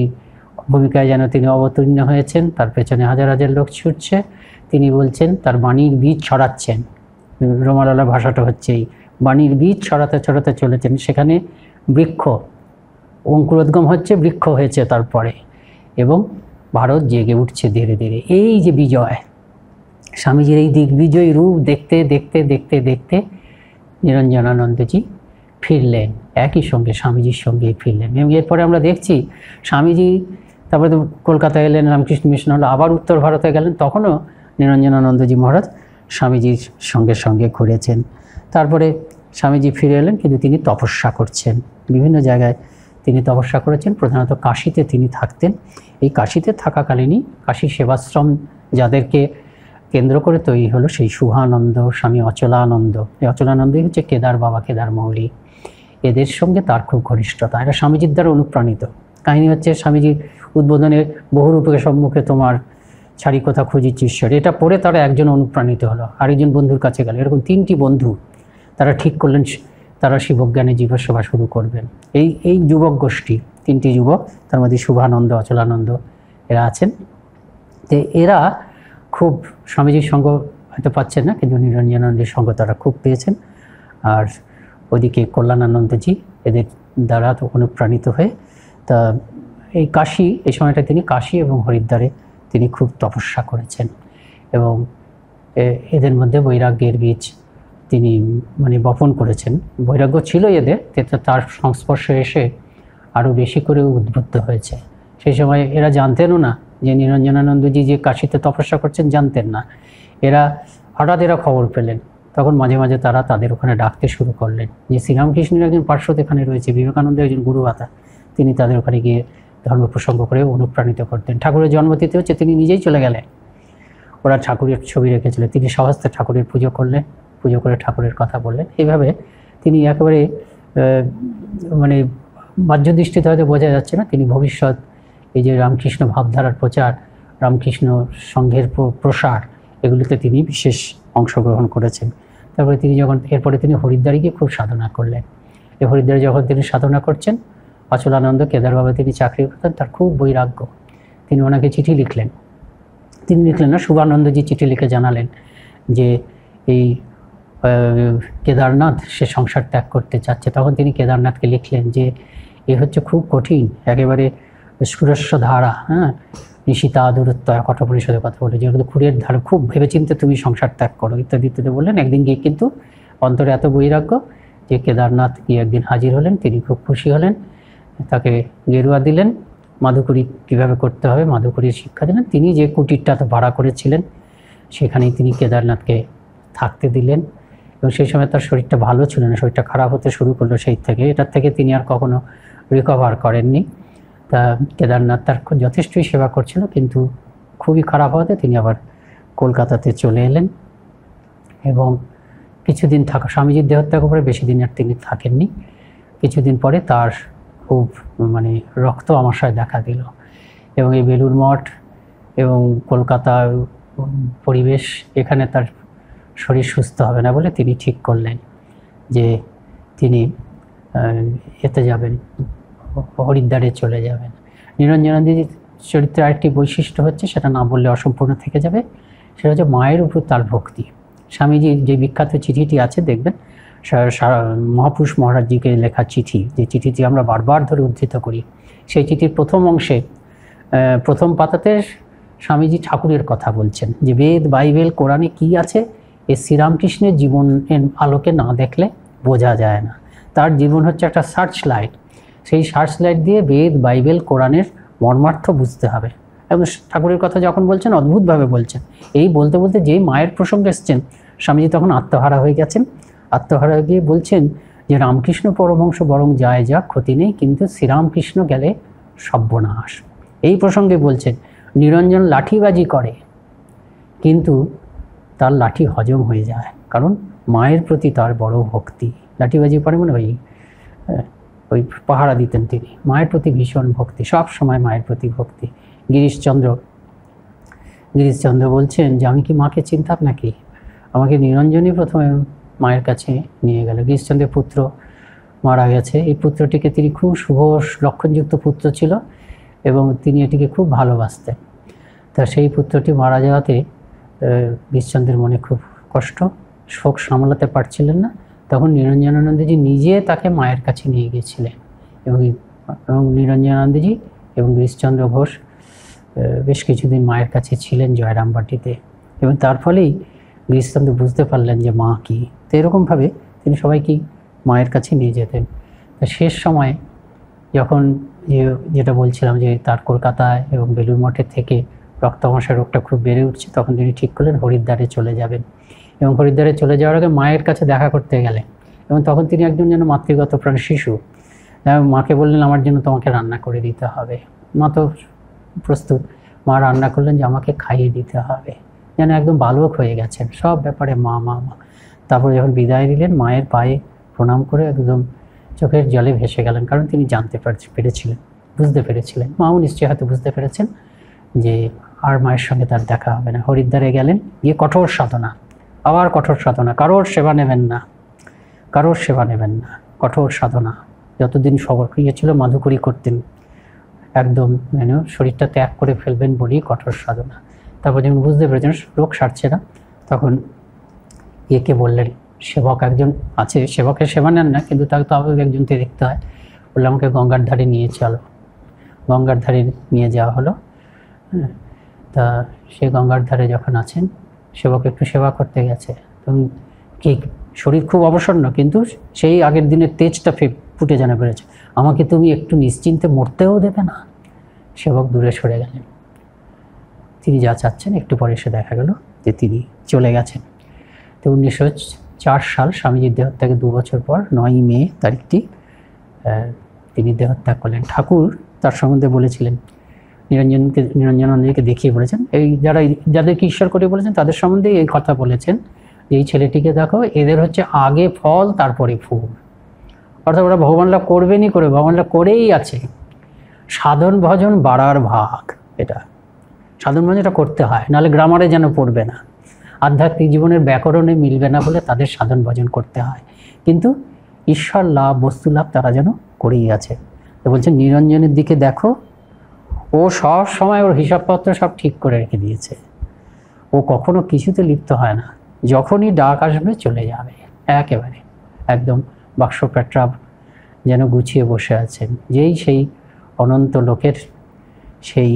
যেন তিনি অবতীর্ণ হয়েছেন। তার পেছনে হাজার হাজার লোক ছুটছে। তিনি বলছেন, তার বাণীর বীজ ছড়াচ্ছেন। রোমালালা ভাষাটা হচ্ছে এই, বাণীর বীজ ছড়াতে ছড়াতে চলেছেন। সেখানে বৃক্ষ অঙ্কুরোদ্গম হচ্ছে, বৃক্ষ হয়েছে তারপরে, এবং ভারত জেগে উঠছে ধীরে ধীরে। এই যে বিজয়, স্বামীজির এই দিগ্বিজয়ী রূপ দেখতে দেখতে দেখতে দেখতে নিরঞ্জনানন্দজি ফিরলেন, একই সঙ্গে স্বামীজির সঙ্গে ফিরলেন। এবং এরপরে আমরা দেখছি স্বামীজি তারপরে তো কলকাতায় এলেন, রামকৃষ্ণ মিশন হলো, আবার উত্তর ভারতে গেলেন, তখনও নিরঞ্জনানন্দজি মহারাজ স্বামীজির সঙ্গে সঙ্গে ঘুরেছেন। তারপরে স্বামীজি ফিরে এলেন, কিন্তু তিনি তপস্যা করছেন, বিভিন্ন জায়গায় তিনি তপস্যা করেছেন। প্রধানত কাশীতে তিনি থাকতেন। এই কাশীতে থাকাকালীনই কাশী সেবাশ্রম যাদেরকে কেন্দ্র করে তৈরি হলো, সেই শুভানন্দ, স্বামী অচলানন্দ, এই অচলানন্দই হচ্ছে কেদার বাবা, কেদার মৌলি, এদের সঙ্গে তার খুব ঘনিষ্ঠতা। এটা স্বামীজির দ্বারা অনুপ্রাণিত। কাহিনী হচ্ছে, স্বামীজির উদ্বোধনে বহুরূপে সম্মুখে তোমার ছাড়ি কথা খুঁজিছি ঈশ্বর, এটা পড়ে তারা একজন অনুপ্রাণিত হলো, আরেকজন বন্ধুর কাছে গেল। এরকম 3টি বন্ধু তারা ঠিক করলেন তারা শিবজ্ঞানে জীবসেবা শুরু করবেন। এই যুবক গোষ্ঠী, 3টি যুবক, তার মধ্যে শুভানন্দ, অচলানন্দ এরা আছেন। তো এরা খুব স্বামীজির সঙ্গ হয়তো পাচ্ছেন না, কিন্তু নিরঞ্জনানন্দের সঙ্গ তারা খুব পেয়েছেন। আর ওদিকে কল্যাণানন্দজি এদের দ্বারা তো অনুপ্রাণিত হয়ে, তা এই কাশী, এই সময়টা তিনি কাশী এবং হরিদ্বারে তিনি খুব তপস্যা করেছেন। এবং এদের মধ্যে বৈরাগ্যের বীজ তিনি মানে বপন করেছেন। বৈরাগ্য ছিল এদের, তার সংস্পর্শে এসে আরও বেশি করে উদ্বুদ্ধ হয়েছে। সেই সময় এরা জানতেনও না যে নিরঞ্জনানন্দজি যে কাশীতে তপস্যা করছেন, জানতেন না। হঠাৎ এরা খবর পেলেন, তখন মাঝে মাঝে তারা তাদের ওখানে ডাকতে শুরু করলেন যে শ্রীরামকৃষ্ণের একজন পার্শ্বদ এখানে রয়েছে, বিবেকানন্দের একজন গুরুভাতা। তিনি তাদের ওখানে গিয়ে ধর্ম প্রসঙ্গ করে অনুপ্রাণিত করতেন। ঠাকুরের জন্মতিথি হচ্ছে, তিনি নিজেই চলে গেলেন। ওরা ঠাকুরের ছবি রেখেছিলেন, তিনি স্বহস্তে ঠাকুরের পুজো করলেন, পুজো করে ঠাকুরের কথা বললেন। এইভাবে তিনি একেবারে মানে বাহ্য দৃষ্টিতে হয়তো বোঝা যাচ্ছে না, তিনি ভবিষ্যৎ এই যে রামকৃষ্ণ ভাবধারার প্রচার, রামকৃষ্ণ সংঘের প্রসার, এগুলিতে তিনি বিশেষ অংশগ্রহণ করেছেন। তারপরে তিনি এরপরে তিনি হরিদ্বারে গিয়ে খুব সাধনা করলেন। এই হরিদ্বারে যখন তিনি সাধনা করছেন, অচলানন্দ কেদার বাবা তিনি চাকরি করতেন, তার খুব বৈরাগ্য। তিনি ওনাকে চিঠি লিখলেন, তিনি লিখলেন না, শুভানন্দজি চিঠি লিখে জানালেন যে এই কেদারনাথ সে সংসার ত্যাগ করতে চাচ্ছে। তখন তিনি কেদারনাথকে লিখলেন যে এ হচ্ছে খুব কঠিন, একেবারে সুরস্ব ধারা, নিশিতা দূরত্ব, কঠোপনিষদের কথা বলে, যেগুলো খুঁড়ের ধারা, খুব ভেবেচিন্তে তুমি সংসার ত্যাগ করো, ইত্যাদি ইত্যাদি বললেন। একদিন গিয়ে কিন্তু অন্তরে এত বৈরাগ্য যে কেদারনাথ গিয়ে একদিন হাজির হলেন, তিনি খুব খুশি হলেন, তাকে গেরুয়া দিলেন, মাধুকরী কীভাবে করতে হবে মাধুকরীর শিক্ষা দিলেন। তিনি যে কুটিরটা ভাড়া করেছিলেন সেখানেই তিনি কেদারনাথকে থাকতে দিলেন। এবং সেই সময় তার শরীরটা ভালো ছিল না, শরীরটা খারাপ হতে শুরু করলো সেই থেকে। এটার থেকে তিনি আর কখনো রিকভার করেননি। তা কেদারনাথ তার যথেষ্টই সেবা করছিল, কিন্তু খুবই খারাপ হওয়াতে তিনি আবার কলকাতাতে চলে এলেন। এবং কিছুদিন থাকা, স্বামীজির দেহত্যাগের পরে বেশি দিন আর তিনি থাকেননি। কিছুদিন পরে তার খুব মানে রক্ত আমাশয় দেখা দিল। এবং এই বেলুর মঠ এবং কলকাতা পরিবেশ, এখানে তার শরীর সুস্থ হবে না বলে তিনি ঠিক করলেন যে তিনি এতে যাবেন, হরিদ্বারে চলে যাবেন। নিরঞ্জনানন্দজির চরিত্রের আরেকটি বৈশিষ্ট্য হচ্ছে, সেটা না বললে অসম্পূর্ণ থেকে যাবে, সেটা হচ্ছে মায়ের উপর তার ভক্তি। স্বামীজির যে বিখ্যাত চিঠিটি আছে দেখবেন, মহাপুরুষ মহারাজজিকে লেখা চিঠি, যে চিঠিটি আমরা বারবার ধরে উদ্ধৃত করি, সেই চিঠির প্রথম অংশে প্রথম পাতাতে স্বামীজি ঠাকুরের কথা বলছেন যে বেদ, বাইবেল, কোরআনে কি আছে এই শ্রীরামকৃষ্ণের জীবনের আলোকে না দেখলে বোঝা যায় না। তার জীবন হচ্ছে একটা সার্চ লাইট, সেই সার্চ লাইট দিয়ে বেদ, বাইবেল, কোরআনের মর্মার্থ বুঝতে হবে। এবং ঠাকুরের কথা যখন বলছেন অদ্ভুতভাবে বলছেন। এই বলতে বলতে যেই মায়ের প্রসঙ্গে এসছেন, স্বামীজি তখন আত্মহারা হয়ে গেছেন। আত্মহারা গিয়ে বলছেন যে রামকৃষ্ণ পরমহংস বরং যায় যাক ক্ষতি নেই, কিন্তু শ্রীরামকৃষ্ণ গেলে সর্বনাশ। এই প্রসঙ্গে বলছেন নিরঞ্জন লাঠিবাজি করে, কিন্তু তার লাঠি হজম হয়ে যায়, কারণ মায়ের প্রতি তার বড় ভক্তি। লাঠিবাজি পরে মানে ওই পাহারা দিতেন তিনি, মায়ের প্রতি ভীষণ ভক্তি, সব সময় মায়ের প্রতি ভক্তি। গিরিশচন্দ্র বলছেন যে আমি কি মাকে চিনতাম নাকি, আমাকে নিরঞ্জনই প্রথমে মায়ের কাছে নিয়ে গেল। গিরিশচন্দ্রের পুত্র মারা গেছে, এই পুত্রটিকে তিনি খুব শুভ লক্ষণযুক্ত পুত্র ছিল এবং তিনি এটিকে খুব ভালোবাসতেন। তা সেই পুত্রটি মারা যাওয়াতে গিরিশচন্দ্রের মনে খুব কষ্ট, শোক সামলাতে পারছিলেন না। তখন নিরঞ্জনানন্দজি নিজে তাকে মায়ের কাছে নিয়ে গিয়েছিলেন এবং নিরঞ্জনানন্দজি এবং গিরিশচন্দ্র ঘোষ বেশ কিছুদিন মায়ের কাছে ছিলেন জয়রামবাটিতে। এবং তার ফলেই গিরিশচন্দ্র বুঝতে পারলেন যে মা কী। তো এরকমভাবে তিনি সবাইকেই মায়ের কাছে নিয়ে যেতেন। তা শেষ সময়ে যখন যেটা বলছিলাম যে তার কলকাতায় এবং বেলুর মঠের থেকে রক্তামাশয় রোগটা খুব বেড়ে উঠছে, তখন তিনি ঠিক করলেন হরিদ্বারে চলে যাবেন। এবং হরিদ্বারে চলে যাওয়ার আগে মায়ের কাছে দেখা করতে গেলেন। এবং তখন তিনি একজন যেন মাতৃগত প্রাণ শিশু, মাকে বললেন আমার জন্য তোমাকে রান্না করে দিতে হবে। মা তো প্রস্তুত, মা রান্না করলেন যে আমাকে খাইয়ে দিতে হবে, যেন একদম বালক হয়ে গেছেন, সব ব্যাপারে মা মা মা। তারপরে যখন বিদায় নিলেন মায়ের পায়ে প্রণাম করে একদম চোখের জলে ভেসে গেলেন, কারণ তিনি জানতে পেরেছিলেন, বুঝতে পেরেছিলেন, মাও নিশ্চয়ই হয়তো বুঝতে পেরেছেন যে আর মায়ের সঙ্গে তার দেখা হবে না। হরিদ্বারে গেলেন, গিয়ে কঠোর সাধনা, আবার কঠোর সাধনা, কারোর সেবা নেবেন না, কারোর সেবা নেবেন না, কঠোর সাধনা। যতদিন সক্রিয় ছিল মাধুকরী করতেন, একদম শরীরটা ত্যাগ করে ফেলবেন বলেই কঠোর সাধনা। তারপর যখন বুঝতে পেরেছেন রোগ সারছে না, তখন একে বললেন, সেবক একজন আছে, সেবকের সেবা নেন না কিন্তু তাকে তো আবার একজনকে দেখতে হয়, বললে আমাকে গঙ্গার ধারে নিয়ে চলো। গঙ্গার ধারে নিয়ে যাওয়া হলো। তা সে গঙ্গার ধারে যখন আছেন, সেবক একটু সেবা করতে গেছে, তখন কে শরীর খুব অবসন্ন, কিন্তু সেই আগের দিনের তেজটা ফুটে যেন বেড়েছে। আমাকে তুমি একটু নিশ্চিন্তে মরতেও দেবে না। সেবক দূরে সরে গেলেন। তিনি যা চাচ্ছেন, একটু পরে এসে দেখা গেল যে তিনি চলে গেছেন। তো 1904 সাল স্বামীজির দেহত্যাগের 2 বছর পর 9ই মে তারিখটি তিনি দেহত্যাগ করলেন। ঠাকুর তার সম্বন্ধে বলেছিলেন, নিরঞ্জনানন্দজিকে দেখিয়ে বলেছেন, যাদেরকে ঈশ্বর করে বলেছেন তাদের সম্বন্ধে এই কথা বলেছেন যে এই ছেলেটিকে দেখো, এদের হচ্ছে আগে ফল তারপরে ফুল। অর্থাৎ ওরা ভগবান লাভ করবেনই করে, ভগবান লাভ করেই আছে। সাধন ভজন বাড়ার ভাগ, এটা সাধন ভজনটা করতে হয়, নাহলে গ্রামারে যেন পড়বে না, আধ্যাত্মিক জীবনের ব্যাকরণে মিলবে না বলে তাদের সাধন ভজন করতে হয়। কিন্তু ঈশ্বর লাভ, বস্তু লাভ তারা যেন করেই আছে। তো বলছেন নিরঞ্জনের দিকে দেখো, ও সব সময় ওর হিসাবপত্র সব ঠিক করে রেখে দিয়েছে। ও কখনো কিছুতে লিপ্ত হয় না, যখনই ডাক আসবে চলে যাবে একেবারে, একদম বাক্স প্যাট্রা যেন গুছিয়ে বসে আছেন। যেই সেই অনন্ত লোকের, সেই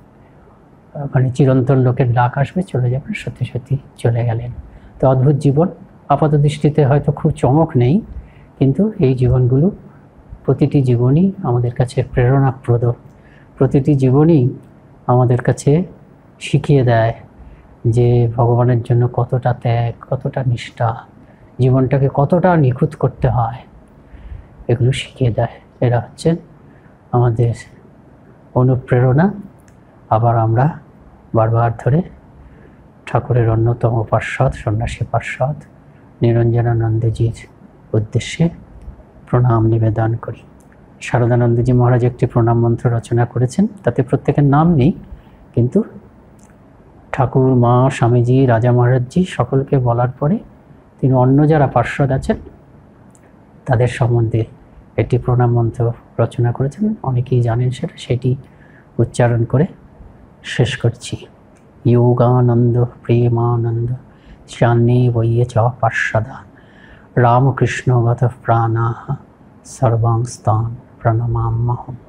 মানে চিরন্তন লোকের ডাক আসবে চলে যাবেন, সত্যি সত্যি চলে গেলেন। তো অদ্ভুত জীবন, আপাত দৃষ্টিতে হয়তো খুব চমক নেই, কিন্তু এই জীবনগুলো, প্রতিটি জীবনই আমাদের কাছে প্রেরণাপ্রদ। প্রতিটি জীবনই আমাদের কাছে শিখিয়ে দেয় যে ভগবানের জন্য কতটা ত্যাগ, কতটা নিষ্ঠা, জীবনটাকে কতটা নিখুঁত করতে হয়, এগুলো শিখিয়ে দেয়। এরা হচ্ছেন আমাদের অনুপ্রেরণা। আবার আমরা বারবার ধরে ঠাকুরের অন্যতম পার্ষদ, সন্ন্যাসী পার্ষদ নিরঞ্জনানন্দজির উদ্দেশ্যে প্রণাম নিবেদন করি। শারদানন্দজি মহারাজ একটি প্রণাম মন্ত্র রচনা করেছেন, তাতে প্রত্যেকের নাম নেই, কিন্তু ঠাকুর, মা, স্বামীজি, রাজা মহারাজজি সকলকে বলার পরে তিনি অন্য যারা পার্ষদ আছেন তাদের সম্বন্ধে একটি প্রণাম মন্ত্র রচনা করেছেন। অনেকেই জানেন সেটি উচ্চারণ করে শেষ করছি। যোগানন্দ প্রেমানন্দ চান্নে বইয়ে চ পার্ষদা রামকৃষ্ণগত প্রাণাহ সর্বাংস্তান প্রণমাম্যহম।